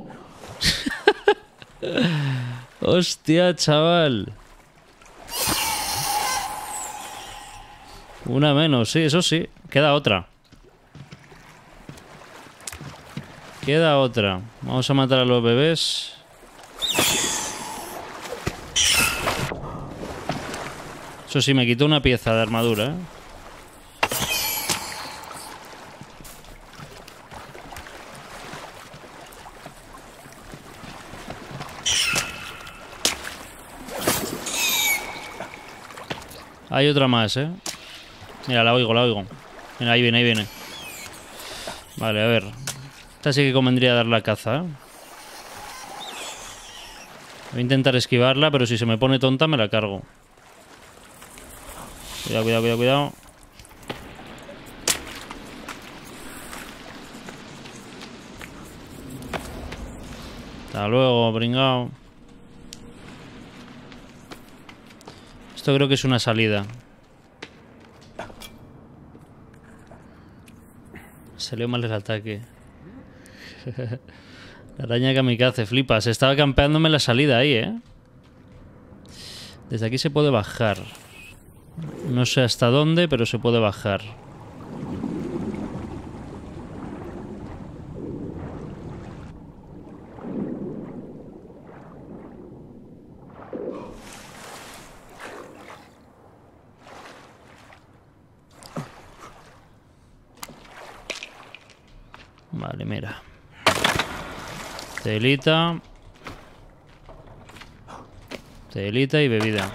Hostia, chaval. Una menos, sí, eso sí. Queda otra. Queda otra. Vamos a matar a los bebés. Eso sí, me quitó una pieza de armadura, ¿eh? Hay otra más, ¿eh? Mira, la oigo, la oigo. Mira, ahí viene, ahí viene. Vale, a ver. Esta sí que convendría dar la caza, ¿eh? Voy a intentar esquivarla, pero si se me pone tonta me la cargo. Cuidado, cuidado, cuidado, cuidado. Hasta luego, pringao. Esto creo que es una salida. Salió mal el ataque. La araña kamikaze, flipas. Estaba campeándome la salida ahí, ¿eh? Desde aquí se puede bajar. No sé hasta dónde, pero se puede bajar. Vale, mira. Telita. Telita y bebida.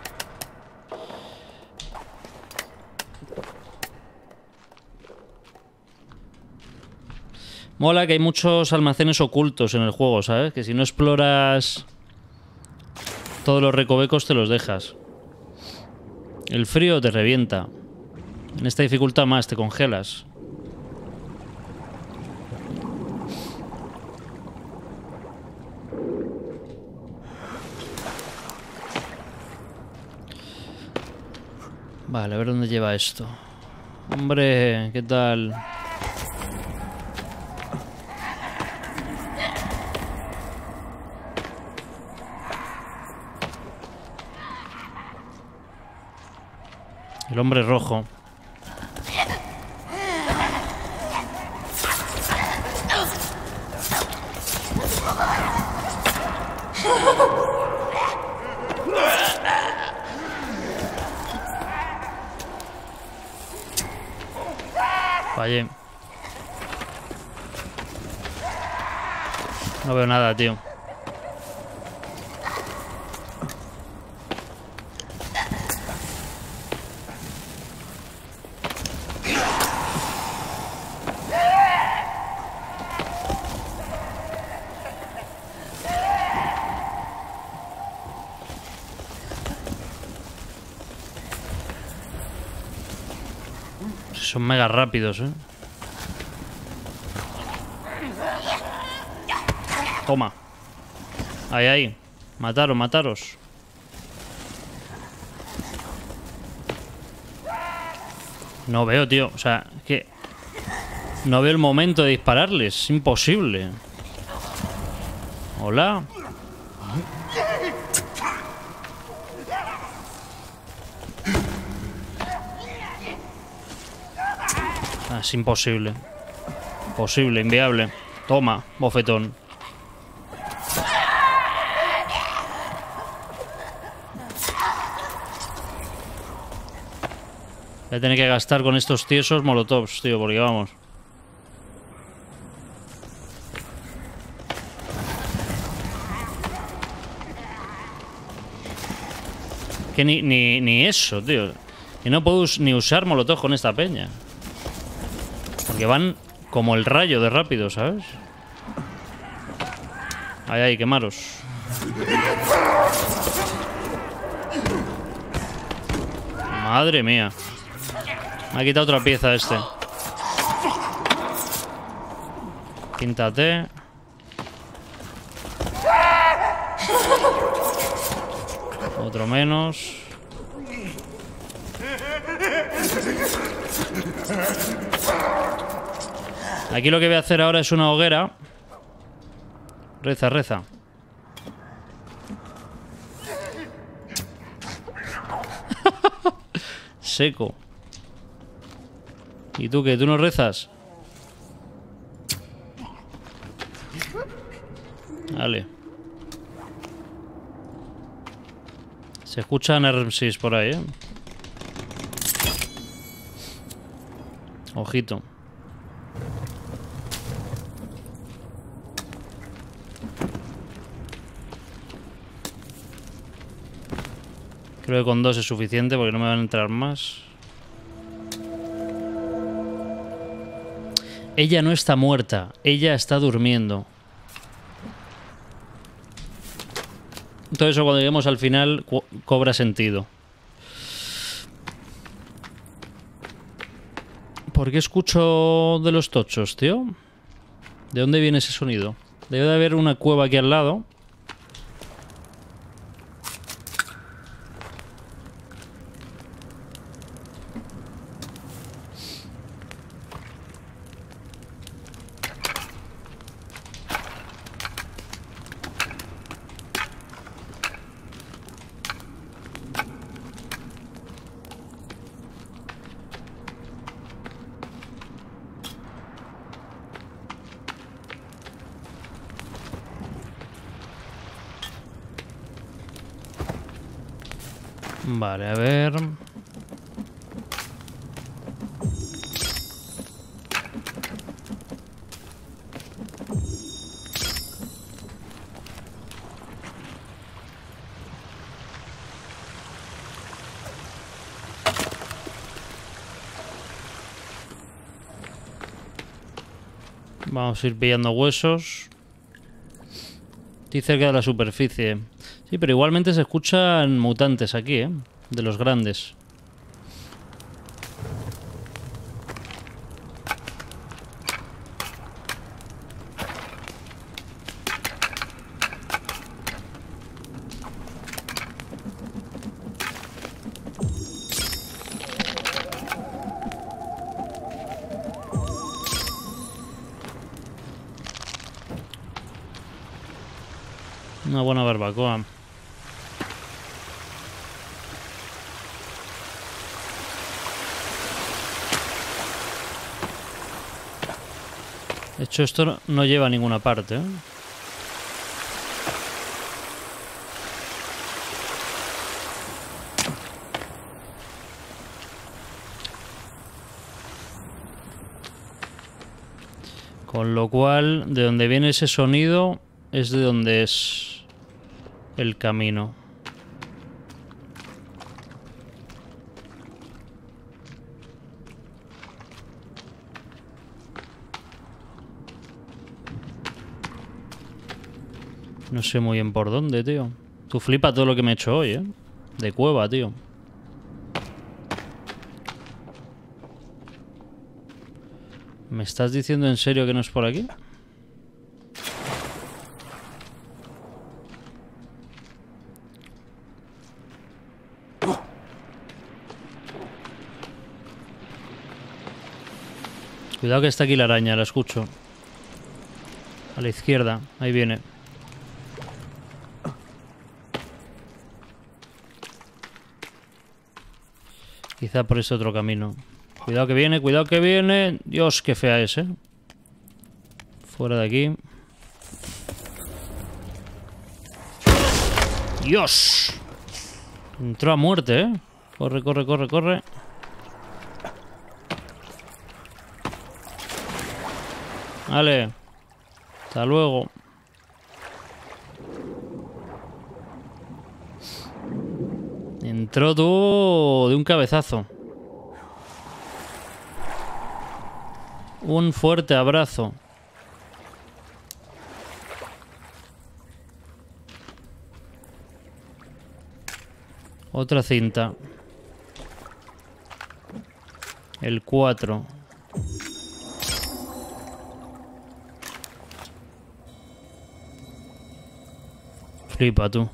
Mola que hay muchos almacenes ocultos en el juego, ¿sabes? Que si no exploras todos los recovecos te los dejas. El frío te revienta. En esta dificultad más, te congelas. Vale, a ver dónde lleva esto. Hombre, ¿qué tal? El hombre rojo. Fallé. No veo nada, tío. Son mega rápidos, ¿eh? Toma. Ahí, ahí. Mataros, mataros. No veo, tío. O sea, que... no veo el momento de dispararles. Es imposible. Hola. Es imposible. Imposible, inviable. Toma, bofetón. Voy a tener que gastar con estos tiesos molotovs, tío, porque vamos. Que ni eso, tío. Que no puedo ni usar molotov con esta peña. Porque van como el rayo de rápido, ¿sabes? Ahí, ahí, quemaros. Madre mía. Me ha quitado otra pieza este. Píntate. Otro menos. Aquí lo que voy a hacer ahora es una hoguera. Reza, reza. Seco. ¿Y tú qué? ¿Tú no rezas? Vale. Se escuchan RMCs por ahí, ¿eh? Ojito. Creo que con 2 es suficiente porque no me van a entrar más. Ella no está muerta. Ella está durmiendo. Todo eso cuando lleguemos al final cobra sentido. ¿Por qué escucho de los tochos, tío? ¿De dónde viene ese sonido? Debe de haber una cueva aquí al lado. Vale, a ver... Vamos a ir pillando huesos. Estoy cerca de la superficie. Sí, pero igualmente se escuchan mutantes aquí, ¿eh? De los grandes. Una buena barbacoa. De hecho, esto no lleva a ninguna parte, ¿eh? Con lo cual, de donde viene ese sonido es de donde es el camino. No sé muy bien por dónde, tío. Tú flipa todo lo que me he hecho hoy, ¿eh? De cueva, tío. ¿Me estás diciendo en serio que no es por aquí? Cuidado que está aquí la araña, la escucho. A la izquierda, ahí viene. Quizá por ese otro camino. Cuidado que viene, cuidado que viene. Dios, qué fea es, ¿eh? Fuera de aquí. ¡Dios! Entró a muerte, ¿eh? Corre, corre, corre, corre. Vale. Hasta luego. Entró tú de un cabezazo. Un fuerte abrazo. Otra cinta. El 4. Flipa tú.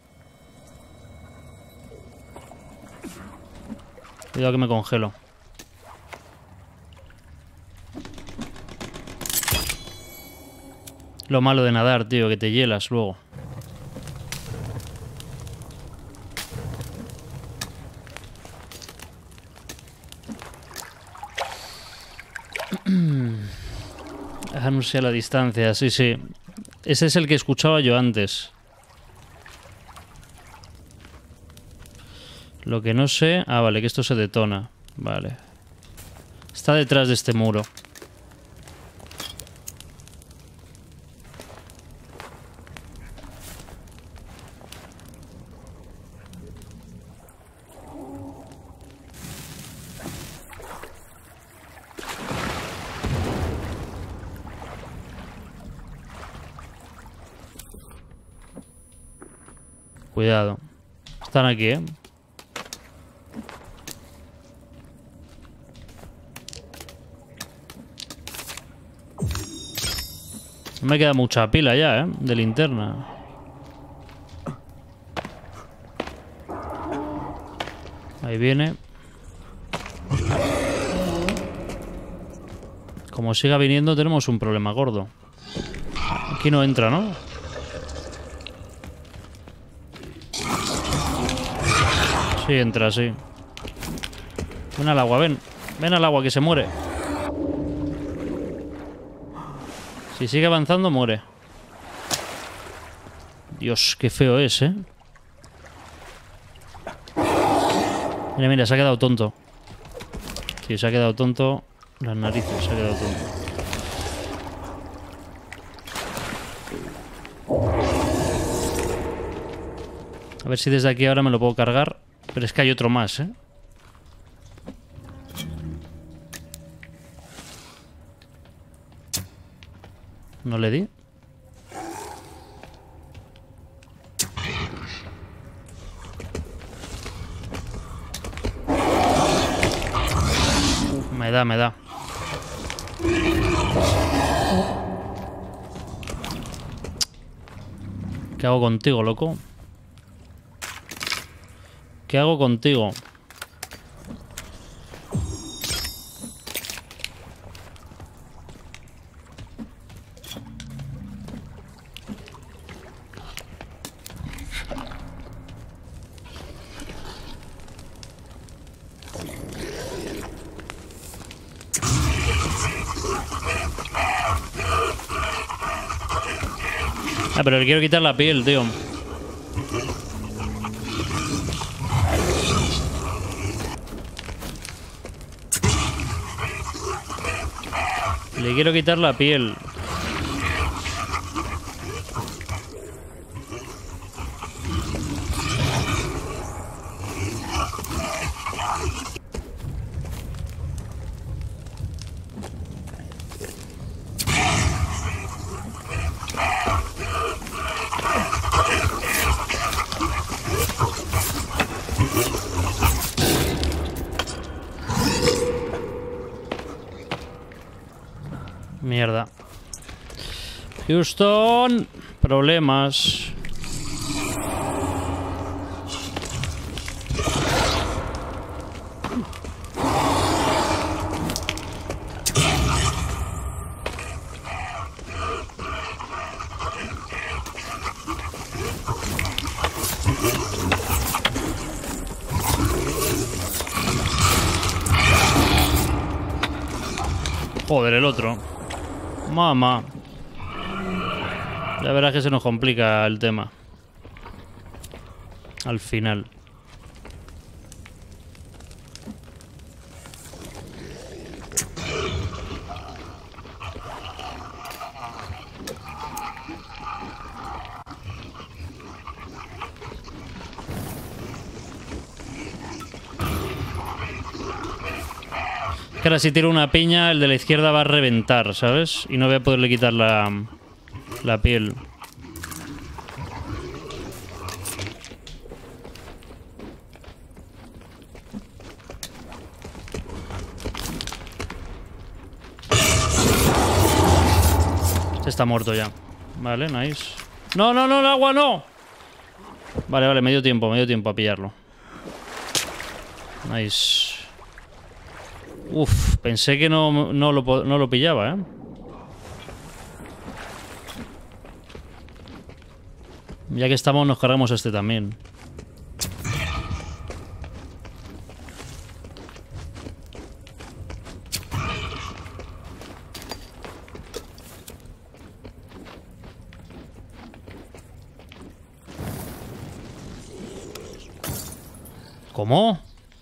Cuidado que me congelo. Lo malo de nadar, tío, que te hielas luego. Anuncia la distancia, sí, sí. Ese es el que escuchaba yo antes. Lo que no sé... Ah, vale, que esto se detona. Vale. Está detrás de este muro. Cuidado. Están aquí, ¿eh? No me queda mucha pila ya, ¿eh? De linterna. Ahí viene. Como siga viniendo tenemos un problema gordo. Aquí no entra, ¿no? Sí, entra, sí. Ven al agua, ven. Ven al agua, que se muere. Si sigue avanzando, muere. Dios, qué feo es, ¿eh? Mira, mira, se ha quedado tonto. Sí, se ha quedado tonto. Las narices, se ha quedado tonto. A ver si desde aquí ahora me lo puedo cargar. Pero es que hay otro más, ¿eh? No le di. Me da, me da. ¿Qué hago contigo, loco? ¿Qué hago contigo? Ah, pero le quiero quitar la piel, tío. Le quiero quitar la piel. Mierda. Houston. Problemas. Joder, el otro. Mamá. La verdad es que se nos complica el tema. Al final. Que ahora si tiro una piña, el de la izquierda va a reventar, ¿sabes? Y no voy a poderle quitar la piel. Este está muerto ya. Vale, nice. ¡No, no, no, el agua no! Vale, vale, medio tiempo a pillarlo. Nice. Uf, pensé que no lo pillaba, ¿eh? Ya que estamos, nos cargamos a este también. ¿Cómo?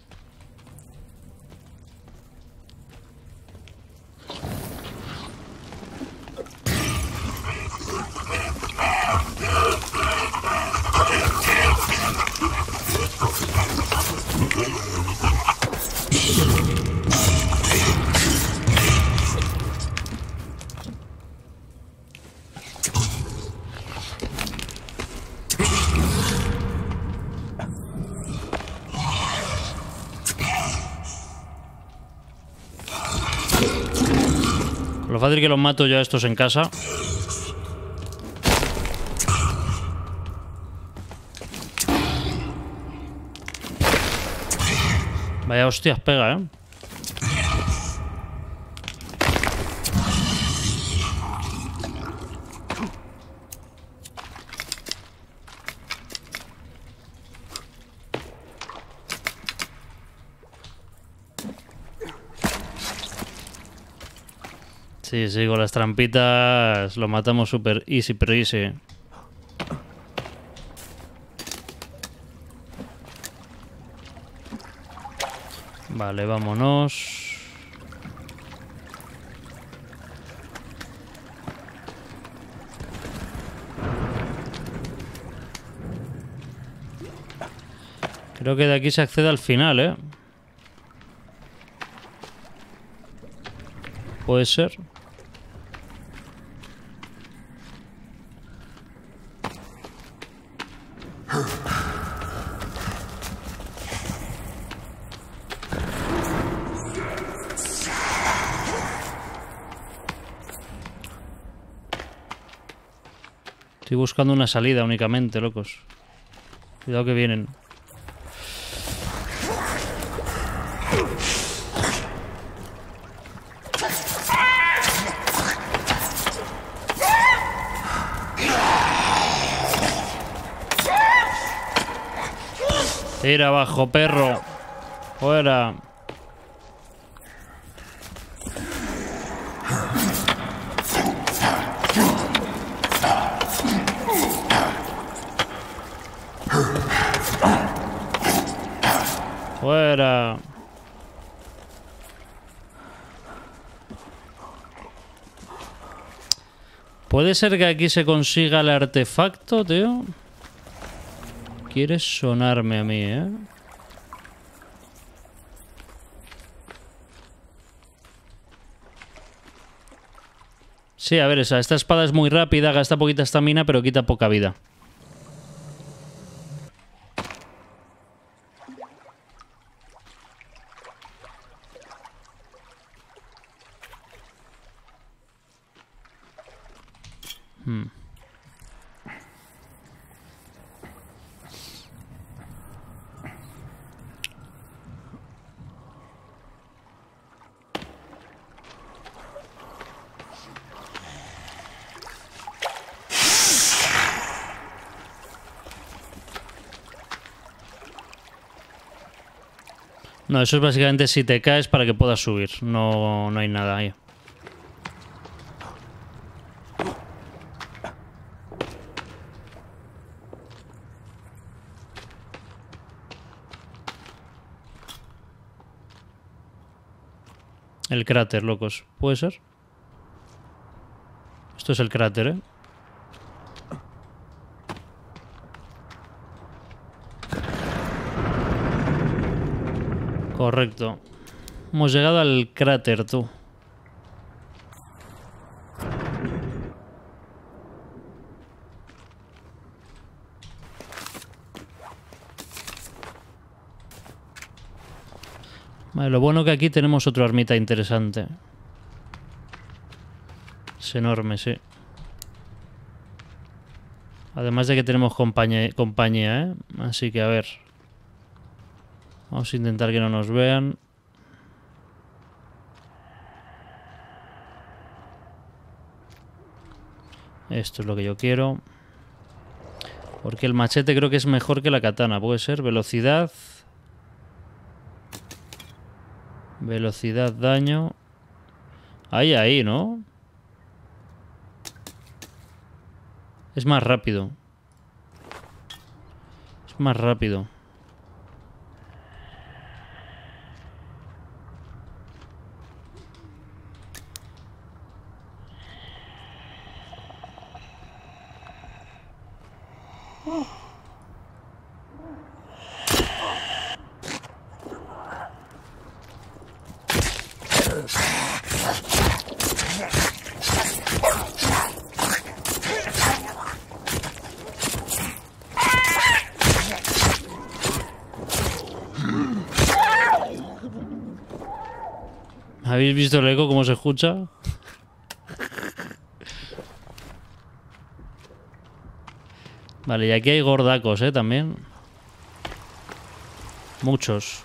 Lo fácil que los mato yo a estos en casa. Vaya hostias pega, ¿eh? Sí, sí, con las trampitas lo matamos súper easy, pero easy. Vale, vámonos. Creo que de aquí se accede al final, ¿eh? Puede ser. Estoy buscando una salida únicamente, locos. Cuidado que vienen. Tira abajo, perro. Fuera. Fuera. ¿Puede ser que aquí se consiga el artefacto, tío? Quieres sonarme a mí, ¿eh? Sí, a ver, esta espada es muy rápida, gasta poquita estamina, pero quita poca vida. No, eso es básicamente si te caes para que puedas subir. No, no hay nada ahí. El cráter, locos. ¿Puede ser? Esto es el cráter, ¿eh? Correcto. Hemos llegado al cráter, tú. Vale, lo bueno que aquí tenemos otra ermita interesante. Es enorme, sí. Además de que tenemos compañía, ¿eh? Así que a ver. Vamos a intentar que no nos vean. Esto es lo que yo quiero. Porque el machete creo que es mejor que la katana. Puede ser velocidad. Velocidad, daño. Ahí, ¿no? Es más rápido. Es más rápido. ¿Habéis visto el eco cómo se escucha? Vale, y aquí hay gordacos, también. Muchos.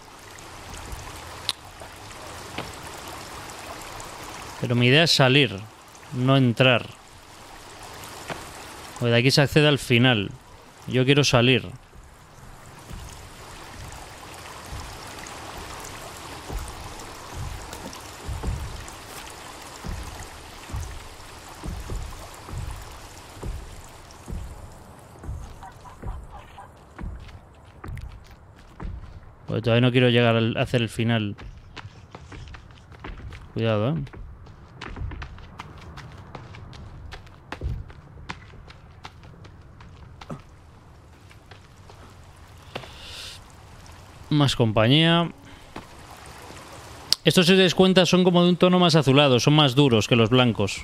Pero mi idea es salir, no entrar. Porque de aquí se accede al final. Yo quiero salir. Porque todavía no quiero llegar a hacer el final. Cuidado, ¿eh? Más compañía. Estos, si os dais cuenta, son como de un tono más azulado. Son más duros que los blancos.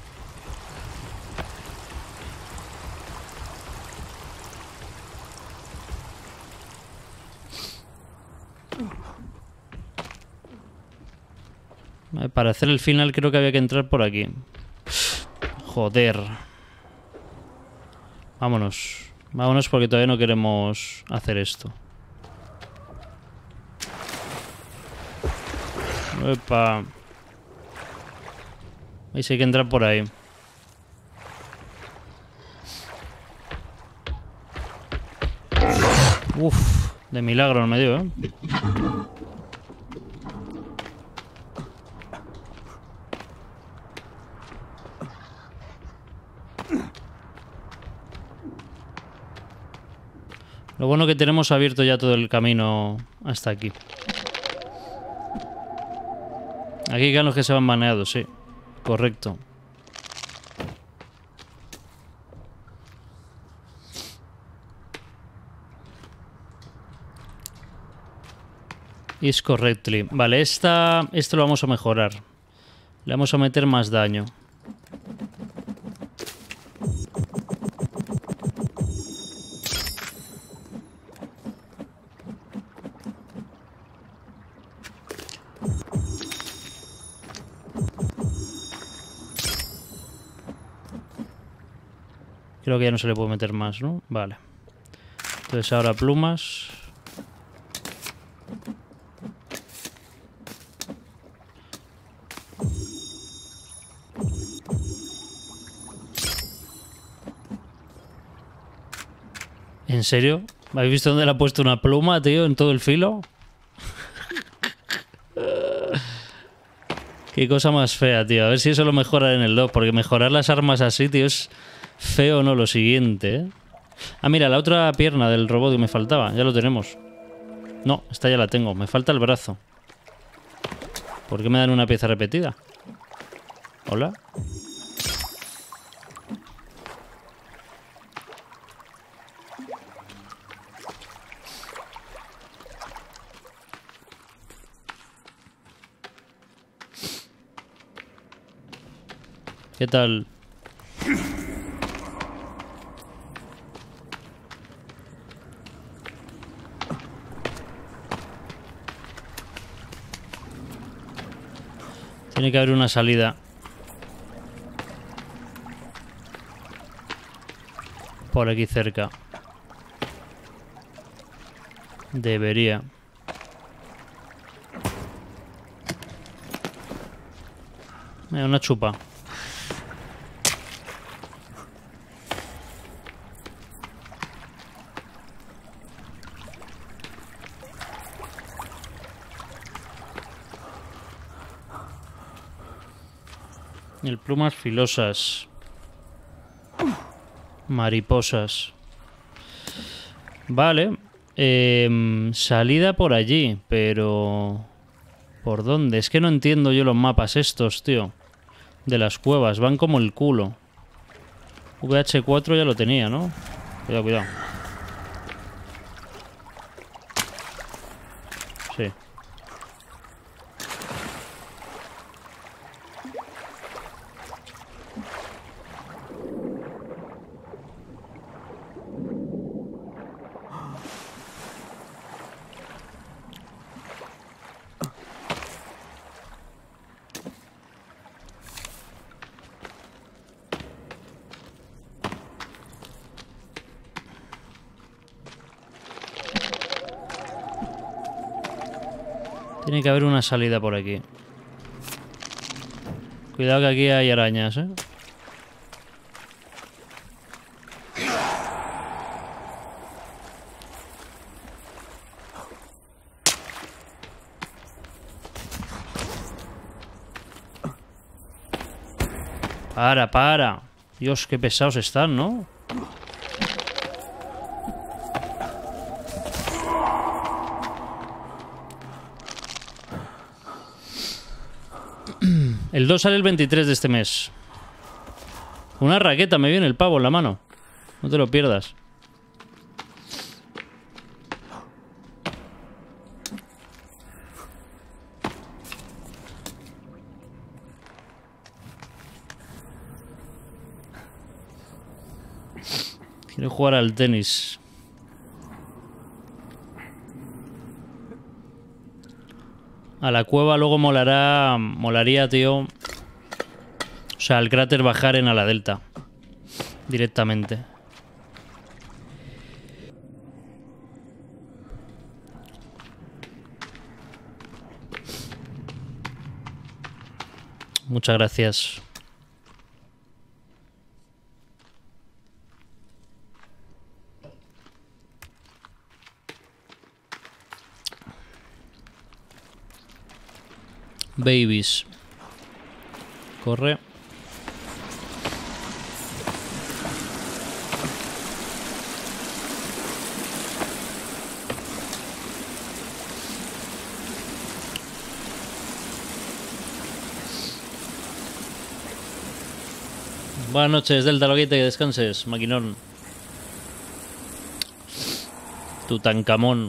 Para hacer el final creo que había que entrar por aquí. Joder. Vámonos. Vámonos porque todavía no queremos hacer esto. Epa. Ahí sí hay que entrar por ahí. Uf, de milagro no me dio, ¿eh? Lo bueno que tenemos abierto ya todo el camino hasta aquí. Aquí quedan los que se van baneados, sí. Correcto. Is correctly. Vale, esto lo vamos a mejorar. Le vamos a meter más daño. Creo que ya no se le puede meter más, ¿no? Vale. Entonces ahora plumas. ¿En serio? ¿Habéis visto dónde le ha puesto una pluma, tío? En todo el filo. Qué cosa más fea, tío. A ver si eso lo mejora en el 2. Porque mejorar las armas así, tío, es feo, ¿no? Lo siguiente, ¿eh? Ah, mira, la otra pierna del robot que me faltaba. Ya lo tenemos. No, esta ya la tengo. Me falta el brazo. ¿Por qué me dan una pieza repetida? ¿Hola? ¿Qué tal? Tiene que haber una salida. Por aquí cerca. Debería. Mira, una chupa. El plumas filosas. Mariposas. Vale. Salida por allí, pero... ¿por dónde? Es que no entiendo yo los mapas estos, tío. De las cuevas. Van como el culo. VH4 ya lo tenía, ¿no? Cuidado, cuidado. Sí. Tiene que haber una salida por aquí. Cuidado que aquí hay arañas, ¿eh? Para. Dios, qué pesados están, ¿no? El 2 sale el 23 de este mes. Una raqueta, me viene el pavo en la mano. No te lo pierdas. Quiero jugar al tenis. A la cueva luego molaría, tío. O sea, al cráter bajar en ala delta. Directamente. Muchas gracias. Babies. Corre. Buenas noches, Delta Loguete, que descanses, maquinón. Tutankamón.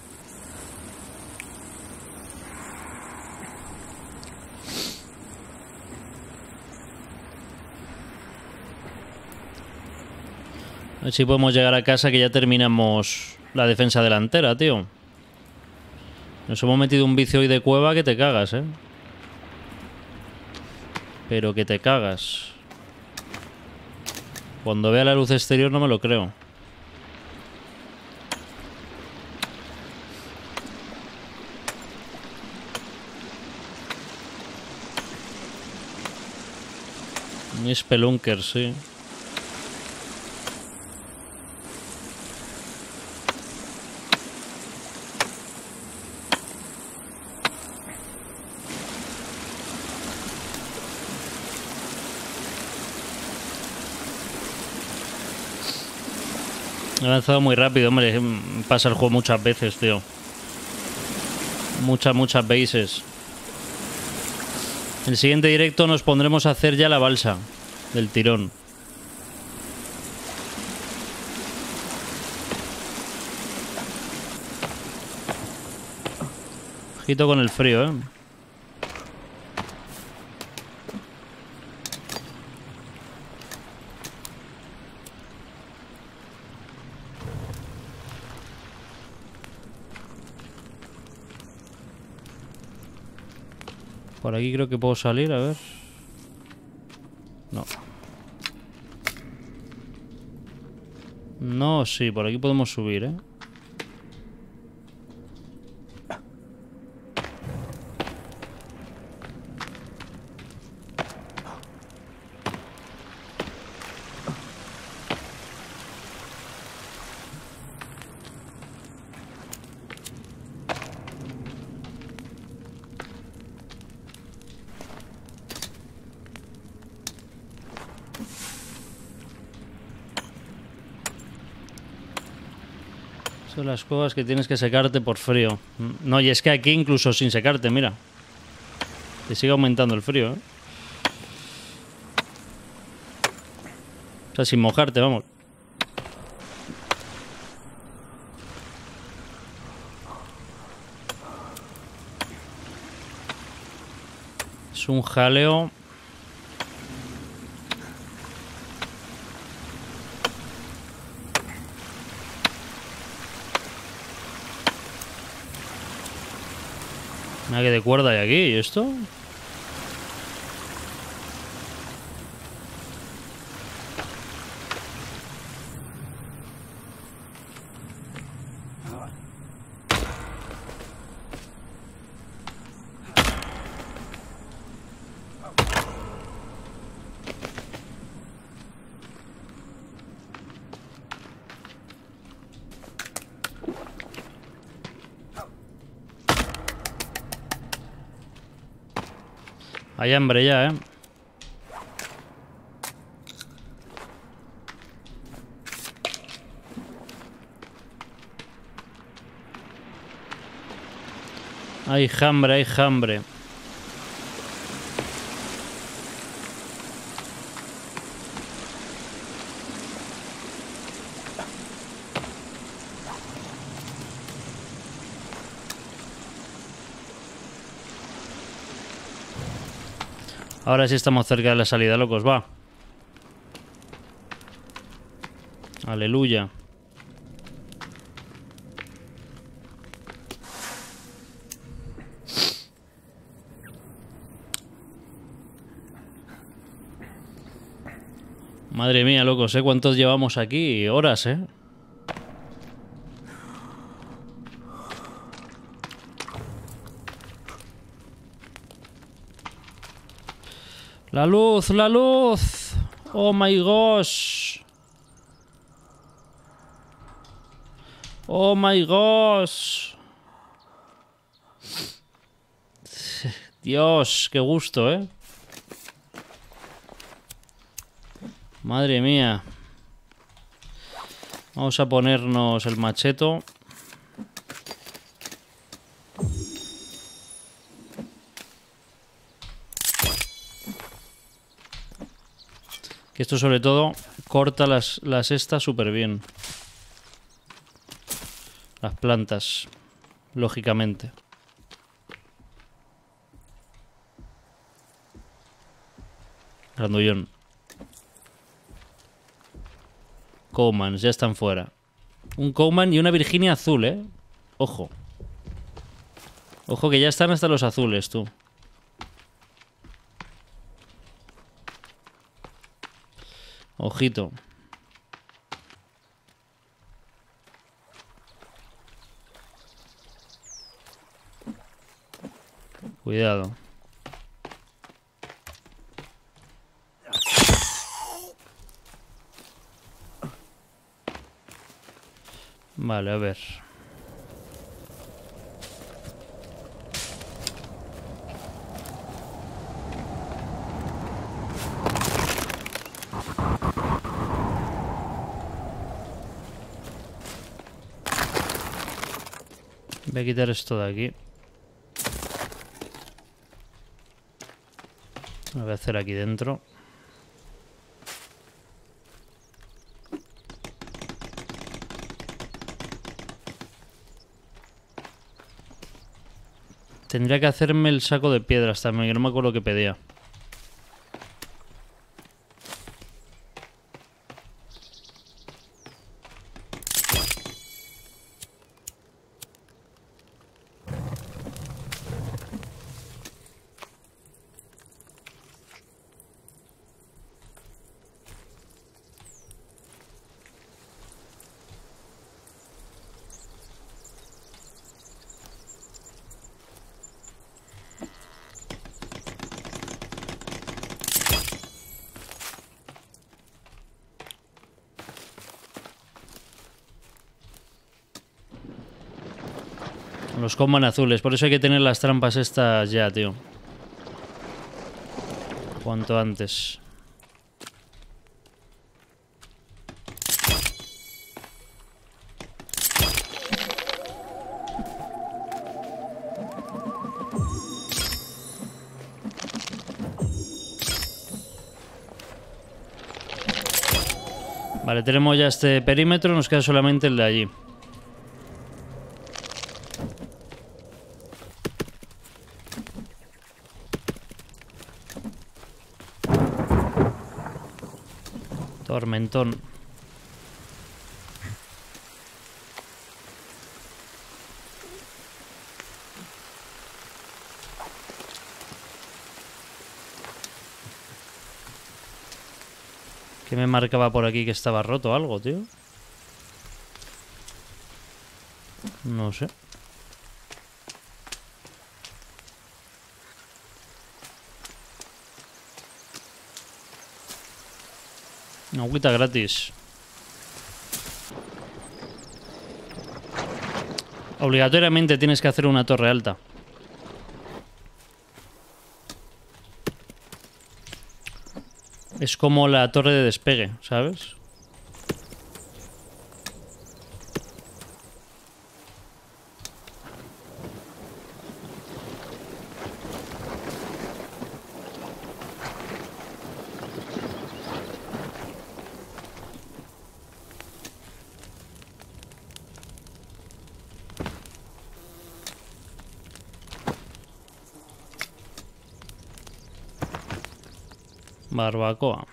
A ver si podemos llegar a casa, que ya terminamos la defensa delantera, tío. Nos hemos metido un vicio hoy de cueva que te cagas, ¿eh? Pero que te cagas. Cuando vea la luz exterior no me lo creo. Un spelunker, sí. He avanzado muy rápido, hombre. Pasa el juego muchas veces, tío. Muchas veces. El siguiente directo nos pondremos a hacer ya la balsa del tirón. Ojito con el frío, ¿eh? Por aquí creo que puedo salir, a ver. No. No, sí, por aquí podemos subir, ¿eh? Son las cuevas que tienes que secarte por frío. No, y es que aquí incluso sin secarte, mira. Te sigue aumentando el frío, ¿eh? O sea, sin mojarte, vamos. Es un jaleo. Nada que de cuerda hay aquí, ¿y esto? Hay hambre ya, ¿eh? Hay hambre, hay hambre. Ahora sí estamos cerca de la salida, locos, va. Aleluya. Madre mía, locos, ¿eh? ¿Cuántos llevamos aquí? Horas, ¿eh? ¡La luz! ¡La luz! ¡Oh, my gosh! ¡Oh, my gosh! Dios, qué gusto, ¿eh? Madre mía. Vamos a ponernos el macheto. Que esto sobre todo corta las estas súper bien. Las plantas, lógicamente. Grandullón. Cowmans, ya están fuera. Un Cowman y una Virginia azul, ¿eh? Ojo. Ojo que ya están hasta los azules, tú. Ojito. Cuidado. Vale, a ver. Voy a quitar esto de aquí. Lo voy a hacer aquí dentro. Tendría que hacerme el saco de piedras también, que no me acuerdo qué pedía. Los combos azules. Por eso hay que tener las trampas estas ya, tío. Cuanto antes. Vale, tenemos ya este perímetro, nos queda solamente el de allí. Tormentón. ¿Qué me marcaba por aquí que estaba roto algo, tío? No sé. Una agüita gratis. Obligatoriamente tienes que hacer una torre alta. Es como la torre de despegue, ¿sabes? Barbacoa.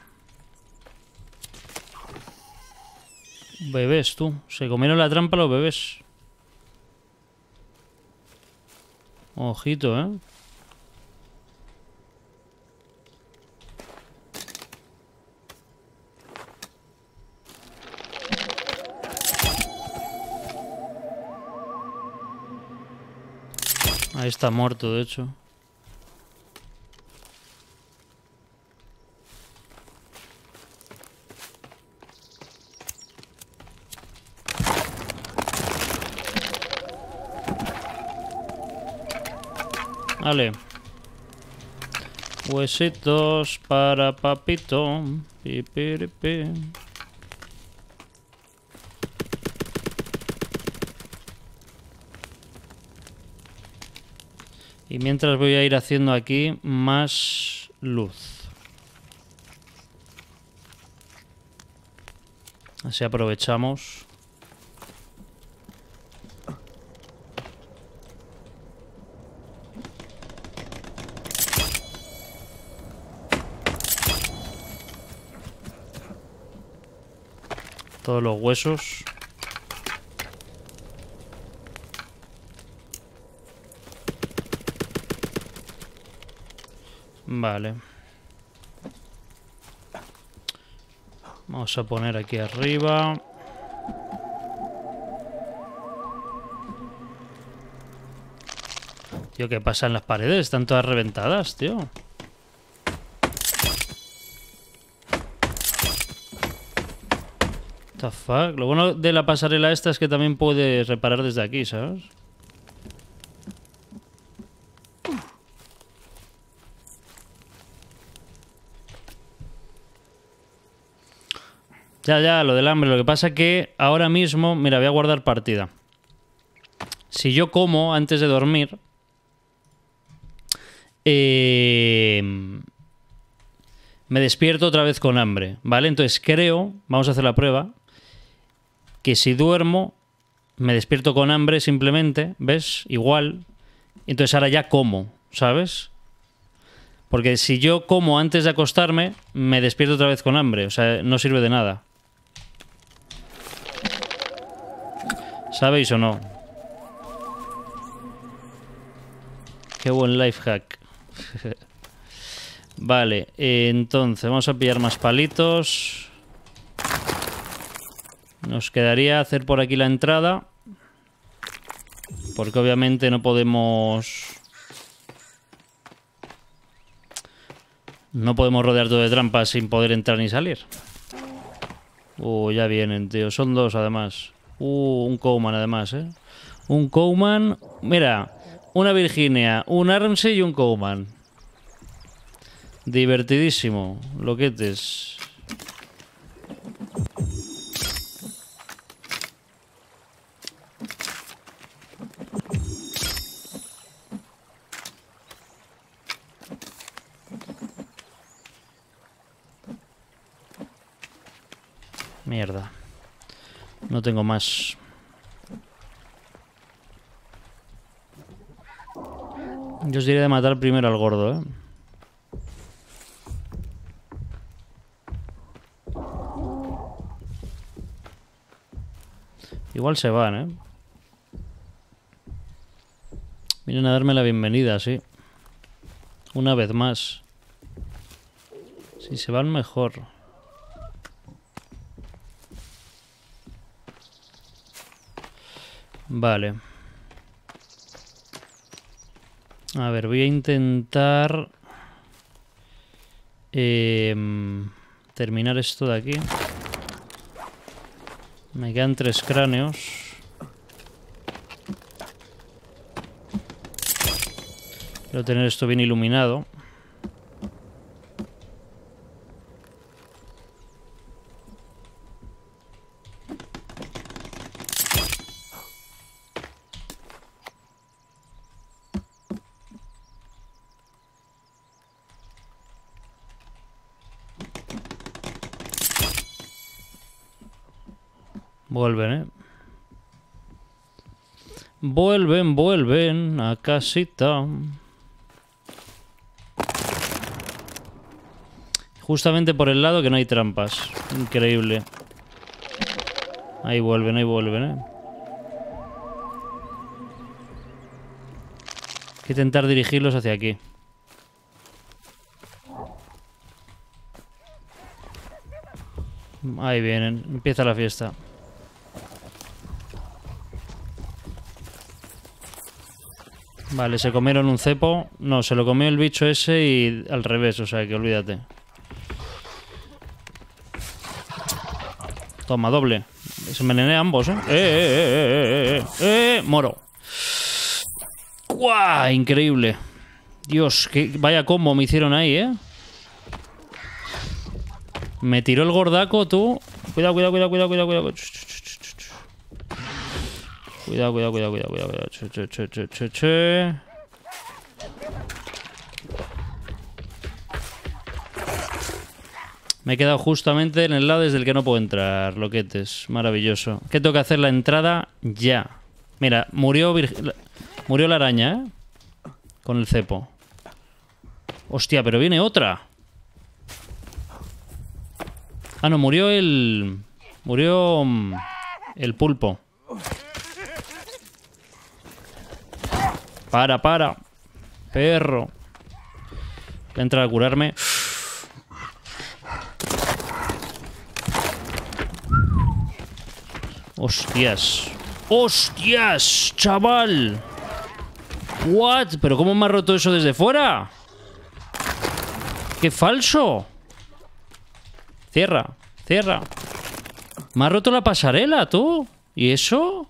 Bebés, tú. Se comieron la trampa los bebés. Ojito, ¿eh? Ahí está muerto, de hecho. Vale. Huesitos para papito. Pi, pi, pi. Y mientras voy a ir haciendo aquí más luz. Así aprovechamos. Todos los huesos. Vale. Vamos a poner aquí arriba. Tío, ¿qué pasa en las paredes? Están todas reventadas, tío. What the fuck? Lo bueno de la pasarela esta es que también puedes reparar desde aquí, ¿sabes? Ya, lo del hambre. Lo que pasa es que ahora mismo... Mira, voy a guardar partida. Si yo como antes de dormir... me despierto otra vez con hambre, ¿vale? Entonces creo... Vamos a hacer la prueba. Que si duermo... Me despierto con hambre simplemente, ¿ves? Igual. Entonces ahora ya como, ¿sabes? Porque si yo como antes de acostarme... Me despierto otra vez con hambre. O sea, no sirve de nada. ¿Sabéis o no? Qué buen life hack. Vale, entonces vamos a pillar más palitos. Nos quedaría hacer por aquí la entrada. Porque obviamente no podemos... No podemos rodear todo de trampas sin poder entrar ni salir. Ya vienen, tío. Son dos además. Un Cowman además, ¿eh? Un Cowman. Mira, una Virginia, un Armsey y un Cowman. Divertidísimo. Loquetes. Mierda. No tengo más. Yo os diría de matar primero al gordo, ¿eh? Igual se van, ¿eh? Vienen a darme la bienvenida, sí. Una vez más. Si se van, mejor. Vale. A ver, voy a intentar terminar esto de aquí. Me quedan 3 cráneos. Quiero tener esto bien iluminado. Vuelven, ¿eh? Vuelven a casita. Justamente por el lado que no hay trampas. Increíble. Ahí vuelven, ¿eh? Hay que intentar dirigirlos hacia aquí. Ahí vienen. Empieza la fiesta. Vale, se comieron un cepo. No, se lo comió el bicho ese y al revés, o sea que olvídate. Toma, doble. Se envenené ambos, ¿eh? Moro. ¡Guau! Increíble. Dios, vaya combo me hicieron ahí, ¿eh? Me tiró el gordaco, tú. Cuidado. Cuidado. Me he quedado justamente en el lado desde el que no puedo entrar, loquetes. Maravilloso. ¿Qué tengo que hacer? La entrada ya. Mira, murió la araña, ¿eh? Con el cepo. Hostia, pero viene otra. Ah, no, murió el pulpo. Para. Perro. Voy a entrar a curarme. Hostias. ¡Hostias, chaval! ¿What? ¿Pero cómo me ha roto eso desde fuera? ¡Qué falso! Cierra. Me ha roto la pasarela, tú. ¿Y eso?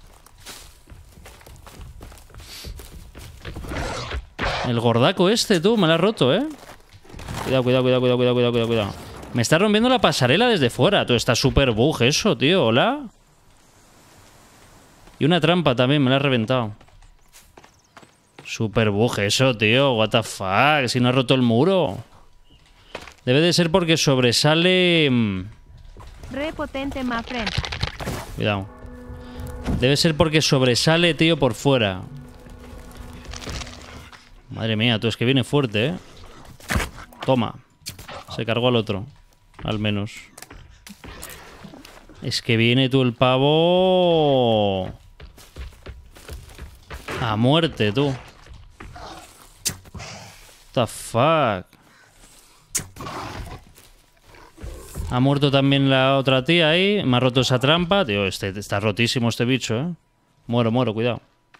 El gordaco este, tú, me la ha roto, ¿eh? Cuidado. Me está rompiendo la pasarela desde fuera. Tú, está súper bug eso, tío. Hola. Y una trampa también, me la ha reventado. Súper bug eso, tío. What the fuck. Si no ha roto el muro. Debe de ser porque sobresale... Re potente, my friend. Cuidado. Debe ser porque sobresale, tío, por fuera. Madre mía, tú, es que viene fuerte, ¿eh? Toma. Se cargó al otro. Al menos. Es que viene tú el pavo... a muerte, tú. What the fuck. Ha muerto también la otra tía ahí. Me ha roto esa trampa. Tío, está rotísimo este bicho, ¿eh? Muero, cuidado.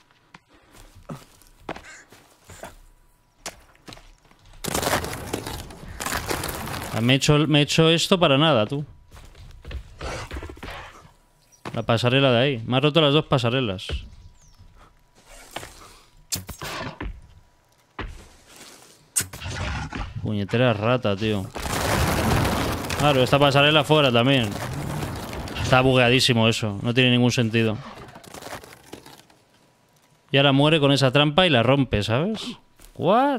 Me he hecho esto para nada, tú. La pasarela de ahí. Me ha roto las 2 pasarelas. Puñetera rata, tío. Claro, esta pasarela fuera también. Está bugueadísimo eso. No tiene ningún sentido. Y ahora muere con esa trampa y la rompe, ¿sabes? ¿What?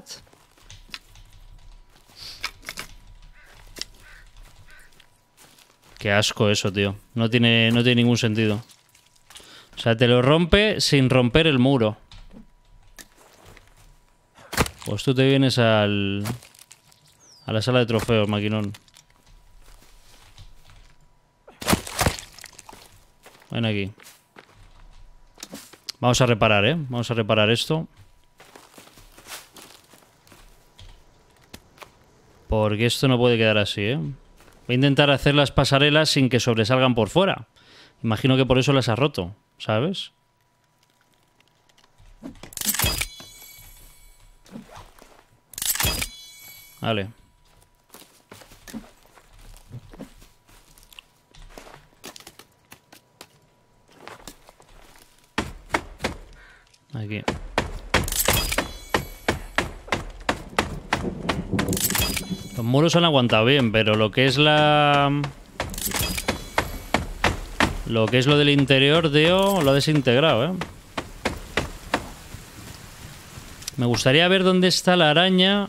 Qué asco eso, tío. No tiene ningún sentido. O sea, te lo rompe sin romper el muro. Pues tú te vienes a la sala de trofeos, maquinón. Ven aquí. Vamos a reparar, ¿eh? Vamos a reparar esto. Porque esto no puede quedar así, ¿eh? Voy a intentar hacer las pasarelas sin que sobresalgan por fuera. Imagino que por eso las ha roto, ¿sabes? Vale. Aquí. Los muros han aguantado bien, pero lo que es lo que es lo del interior, tío, lo ha desintegrado, ¿eh? Me gustaría ver dónde está la araña.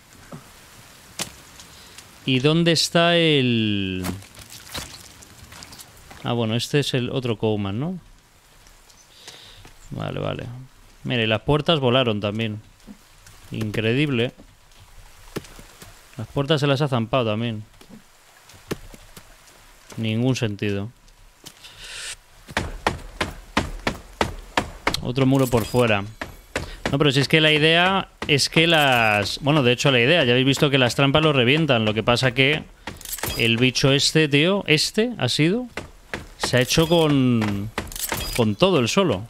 ¿Y dónde está el...? Ah, bueno, este es el otro Cowman, ¿no? Vale, vale. Mira, y las puertas volaron también. Increíble. Las puertas se las ha zampado también. Ningún sentido. Otro muro por fuera. No, pero si es que la idea es que las... Bueno, de hecho la idea, ya habéis visto que las trampas lo revientan. Lo que pasa que el bicho este, tío, ha sido... Se ha hecho con todo el solo.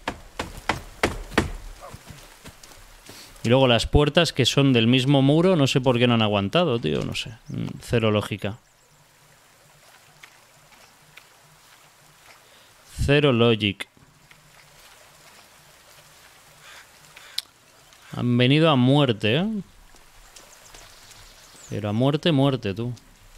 Y luego las puertas que son del mismo muro, no sé por qué no han aguantado, tío, no sé. Cero lógica. Cero logic. Han venido a muerte, ¿eh? Pero a muerte, muerte, tú.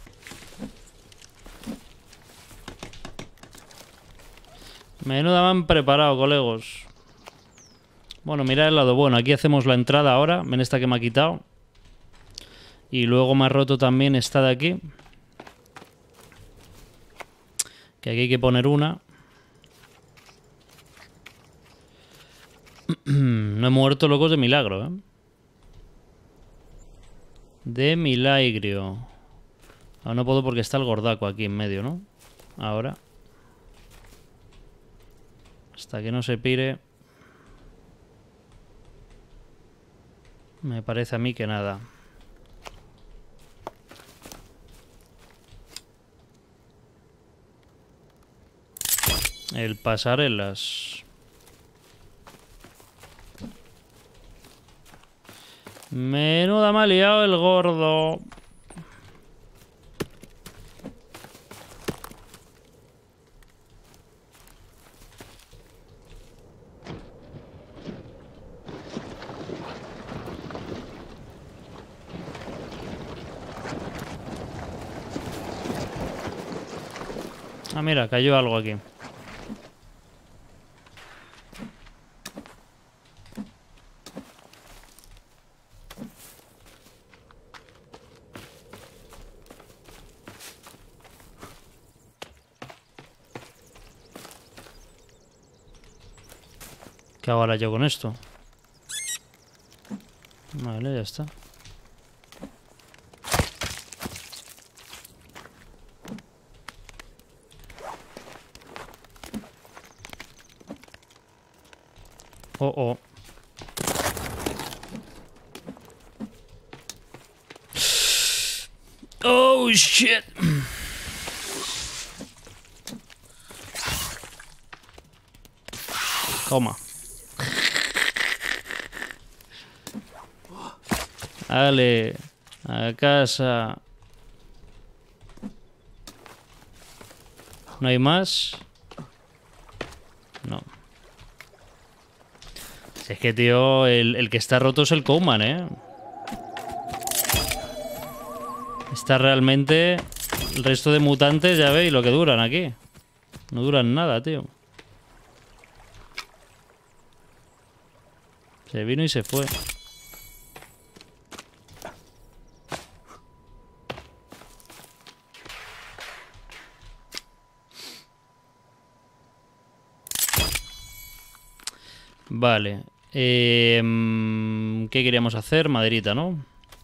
Menuda me han preparado, colegos. Bueno, mirad el lado bueno. Aquí hacemos la entrada ahora. Ven esta que me ha quitado. Y luego me ha roto también esta de aquí. Que aquí hay que poner una. No he muerto, locos, de milagro, ¿eh? De milagro. Ahora no puedo porque está el gordaco aquí en medio, ¿no? Ahora. Hasta que no se pire. Me parece a mí que nada. El pasarelas. Menuda me ha liado el gordo. Ah, mira, cayó algo aquí. ¿Qué hago ahora yo con esto? Vale, ya está. Oh, oh. Oh, shit. Toma. Dale, a casa. ¿No hay más? No. Si es que, tío, el que está roto es el Cowman, ¿eh? Está realmente... El resto de mutantes, ya veis lo que duran aquí. No duran nada, tío. Se vino y se fue. Vale. ¿Qué queríamos hacer? Maderita, ¿no?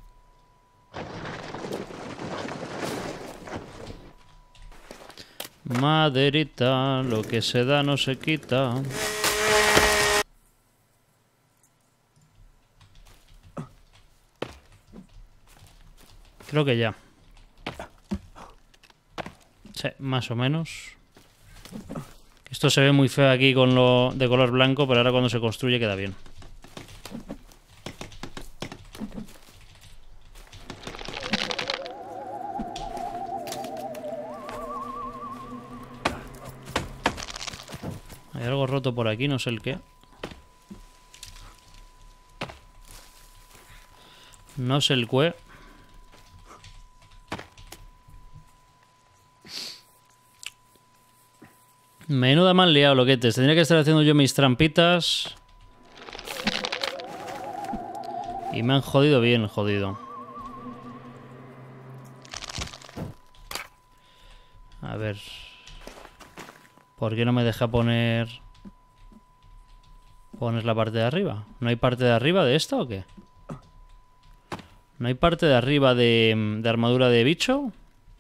Maderita, lo que se da no se quita. Creo que ya. Sí, más o menos. Esto se ve muy feo aquí con lo de color blanco, pero ahora cuando se construye queda bien. Hay algo roto por aquí, no sé el qué. No sé el qué. Menuda mal liado, loquetes. Tendría que estar haciendo yo mis trampitas. Y me han jodido bien, jodido. A ver. ¿Por qué no me deja poner la parte de arriba? ¿No hay parte de arriba de esta o qué? ¿No hay parte de arriba de armadura de bicho?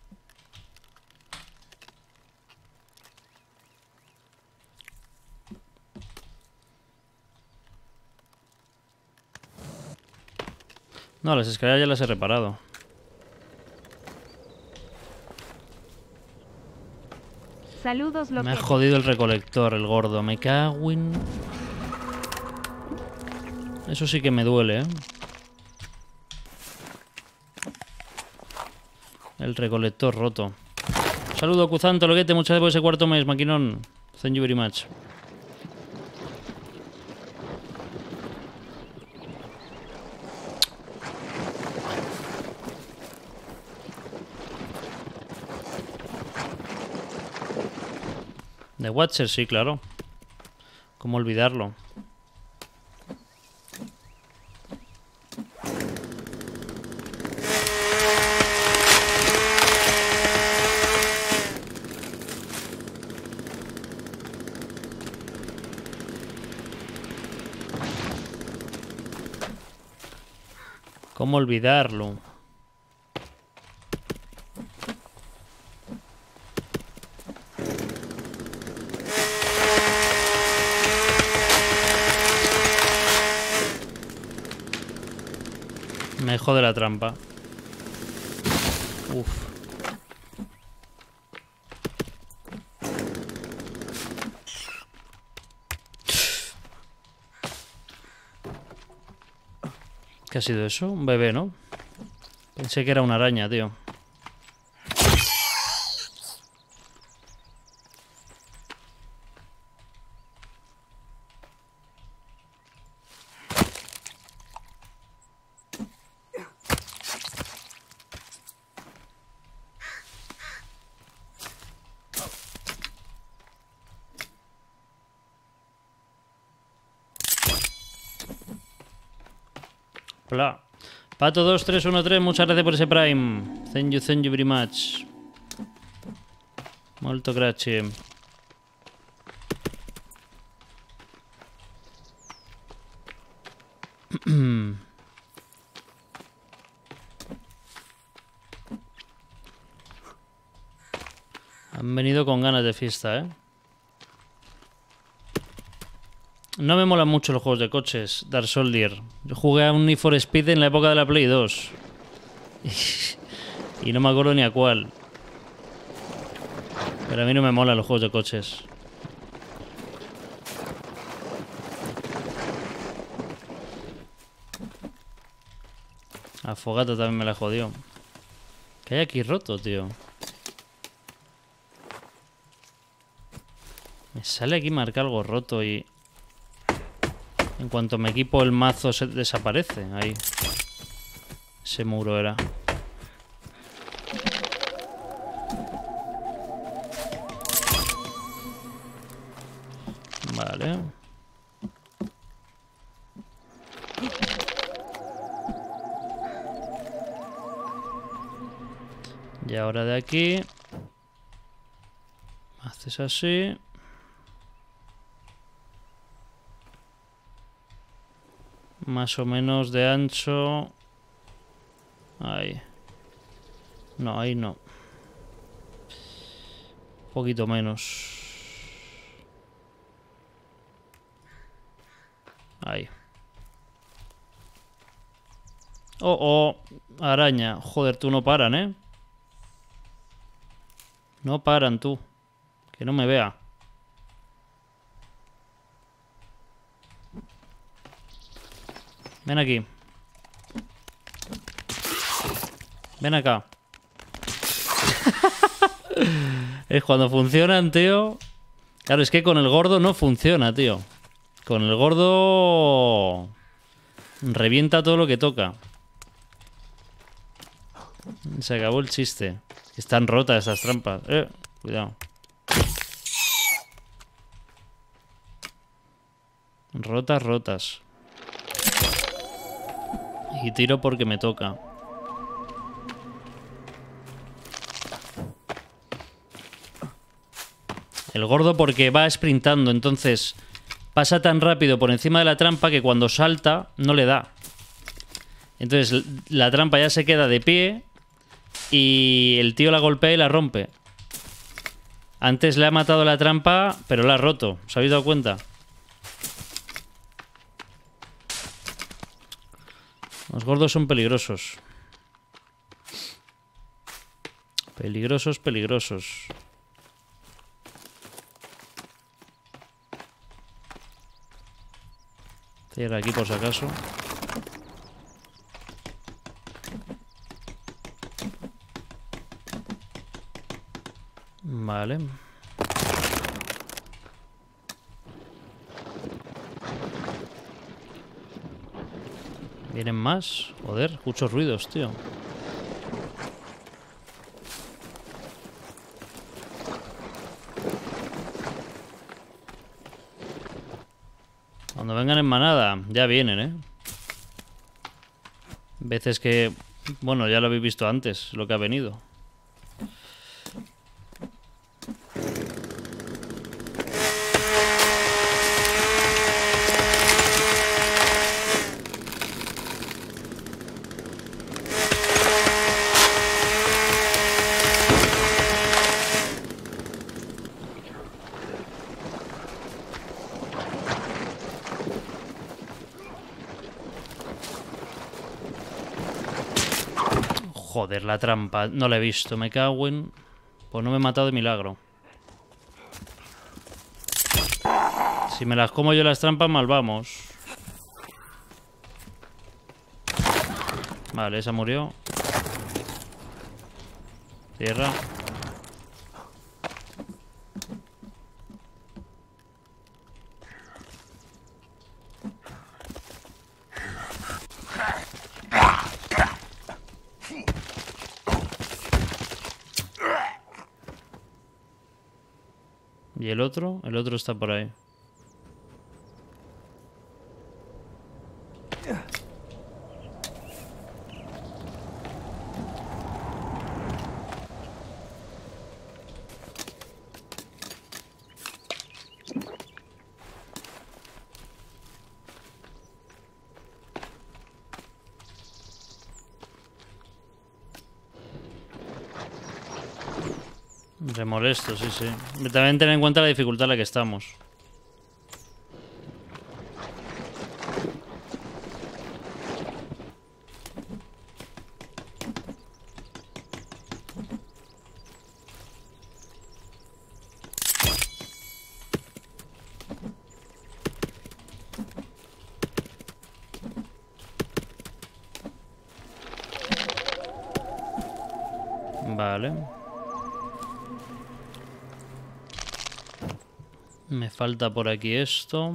No, las escaleras ya las he reparado. Saludos, Me ha loquetes. jodido el recolector, el gordo. Me cago en... Eso sí que me duele, ¿eh? El recolector roto. Saludo, Cuzanto, loquete. Muchas gracias por ese cuarto mes, maquinón. Thank you very much. The Watcher, sí, claro. ¿Cómo olvidarlo? ¿Cómo olvidarlo? Me jode la trampa. Uf. ¿Qué ha sido eso? Un bebé, ¿no? Pensé que era una araña, tío. Hola. Pato 2313, muchas gracias por ese Prime. Thank you very much. Molto grazie. Han venido con ganas de fiesta, ¿eh? No me molan mucho los juegos de coches, Dark Soldier. Yo jugué a un Need for Speed en la época de la Play 2. Y no me acuerdo ni a cuál. Pero a mí no me molan los juegos de coches. A Fogata también me la jodió. ¿Qué hay aquí roto, tío? Me sale aquí marcar algo roto y... En cuanto me equipo el mazo se desaparece. Ahí. Ese muro era. Y ahora de aquí haces así. Más o menos de ancho. Ahí. No, ahí no. Un poquito menos. Ahí. Oh, oh. Araña. Joder, tú no paran, ¿eh? No paran, tú. Que no me vea. Ven aquí. Ven acá. Es cuando funcionan, tío. Claro, es que con el gordo no funciona, tío. Con el gordo revienta todo lo que toca. Se acabó el chiste. Están rotas estas trampas. Cuidado. Rotas, rotas. Y tiro porque me toca. El gordo porque va sprintando, entonces pasa tan rápido por encima de la trampa que cuando salta no le da. Entonces la trampa ya se queda de pie y el tío la golpea y la rompe. Antes le ha matado la trampa, pero la ha roto. ¿Os habéis dado cuenta? Los gordos son peligrosos. Peligrosos, peligrosos. Cierra aquí por si acaso. Vale. ¿Vienen más? Joder, muchos ruidos, tío. Cuando vengan en manada, ya vienen, ¿eh? Veces que... Bueno, ya lo habéis visto antes, lo que ha venido. Joder, la trampa. No la he visto. Me cago en... Pues no me he matado de milagro. Si me las como yo las trampas, mal vamos. Vale, esa murió. Cierra. ¿Y el otro? El otro está por ahí. Re molesto, sí, sí. También ten en cuenta la dificultad en la que estamos. Vale. Me falta por aquí esto.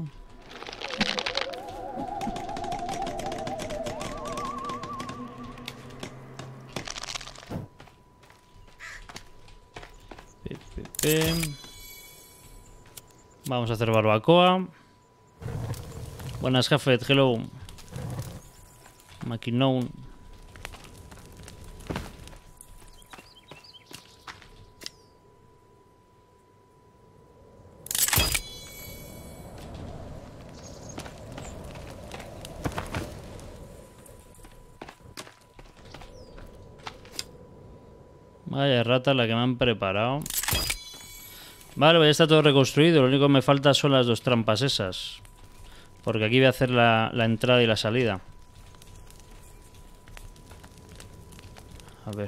Vamos a hacer barbacoa. Buenas, Jafet. Hello. Maquinón. Vaya rata la que me han preparado. Vale, pues ya está todo reconstruido. Lo único que me falta son las dos trampas esas. Porque aquí voy a hacer la entrada y la salida. A ver.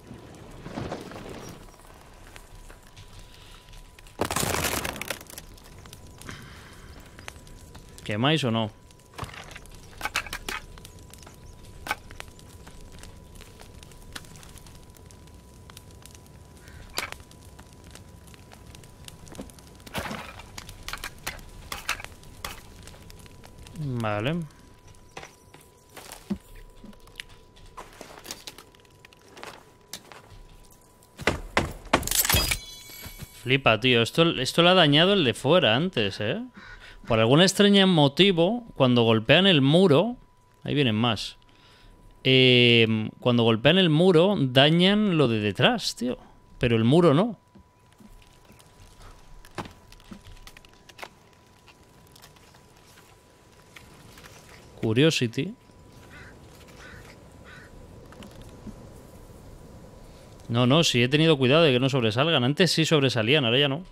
¿Quemáis o no? Vale. Flipa, tío. Esto lo ha dañado el de fuera antes, ¿eh? Por algún extraño motivo, cuando golpean el muro... Ahí vienen más. Cuando golpean el muro, dañan lo de detrás, tío. Pero el muro no. Curiosity. No, sí he tenido cuidado de que no sobresalgan. Antes sí sobresalían, ahora ya no.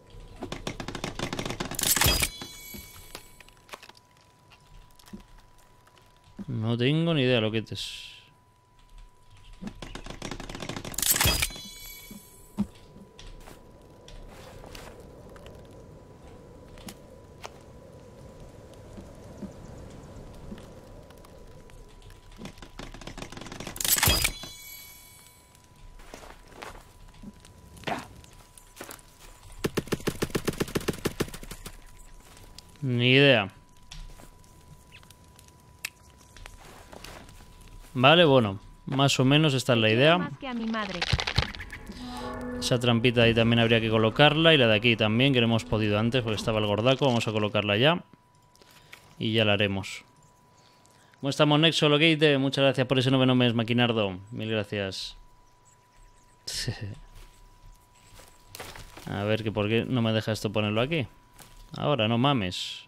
No tengo ni idea lo que es. Ni idea. Vale, bueno. Más o menos esta es la idea. Más que a mi madre. Esa trampita ahí también habría que colocarla. Y la de aquí también, que no hemos podido antes porque estaba el gordaco. Vamos a colocarla ya. Y ya la haremos. ¿Cómo estamos, Nexo Locate? Muchas gracias por ese 9 mes, Maquinardo. Mil gracias. A ver, que por qué no me deja esto ponerlo aquí. Ahora, no mames.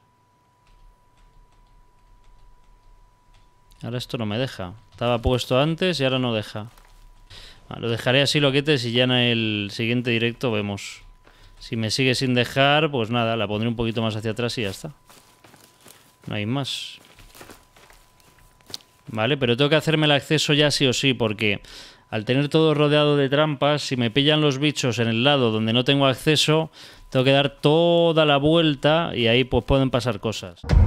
Ahora esto no me deja. Estaba puesto antes y ahora no deja. Lo dejaré así, loquetes, y ya en el siguiente directo vemos. Si me sigue sin dejar, pues nada, la pondré un poquito más hacia atrás y ya está. No hay más. Vale, pero tengo que hacerme el acceso ya sí o sí, porque al tener todo rodeado de trampas, si me pillan los bichos en el lado donde no tengo acceso, tengo que dar toda la vuelta y ahí pues pueden pasar cosas.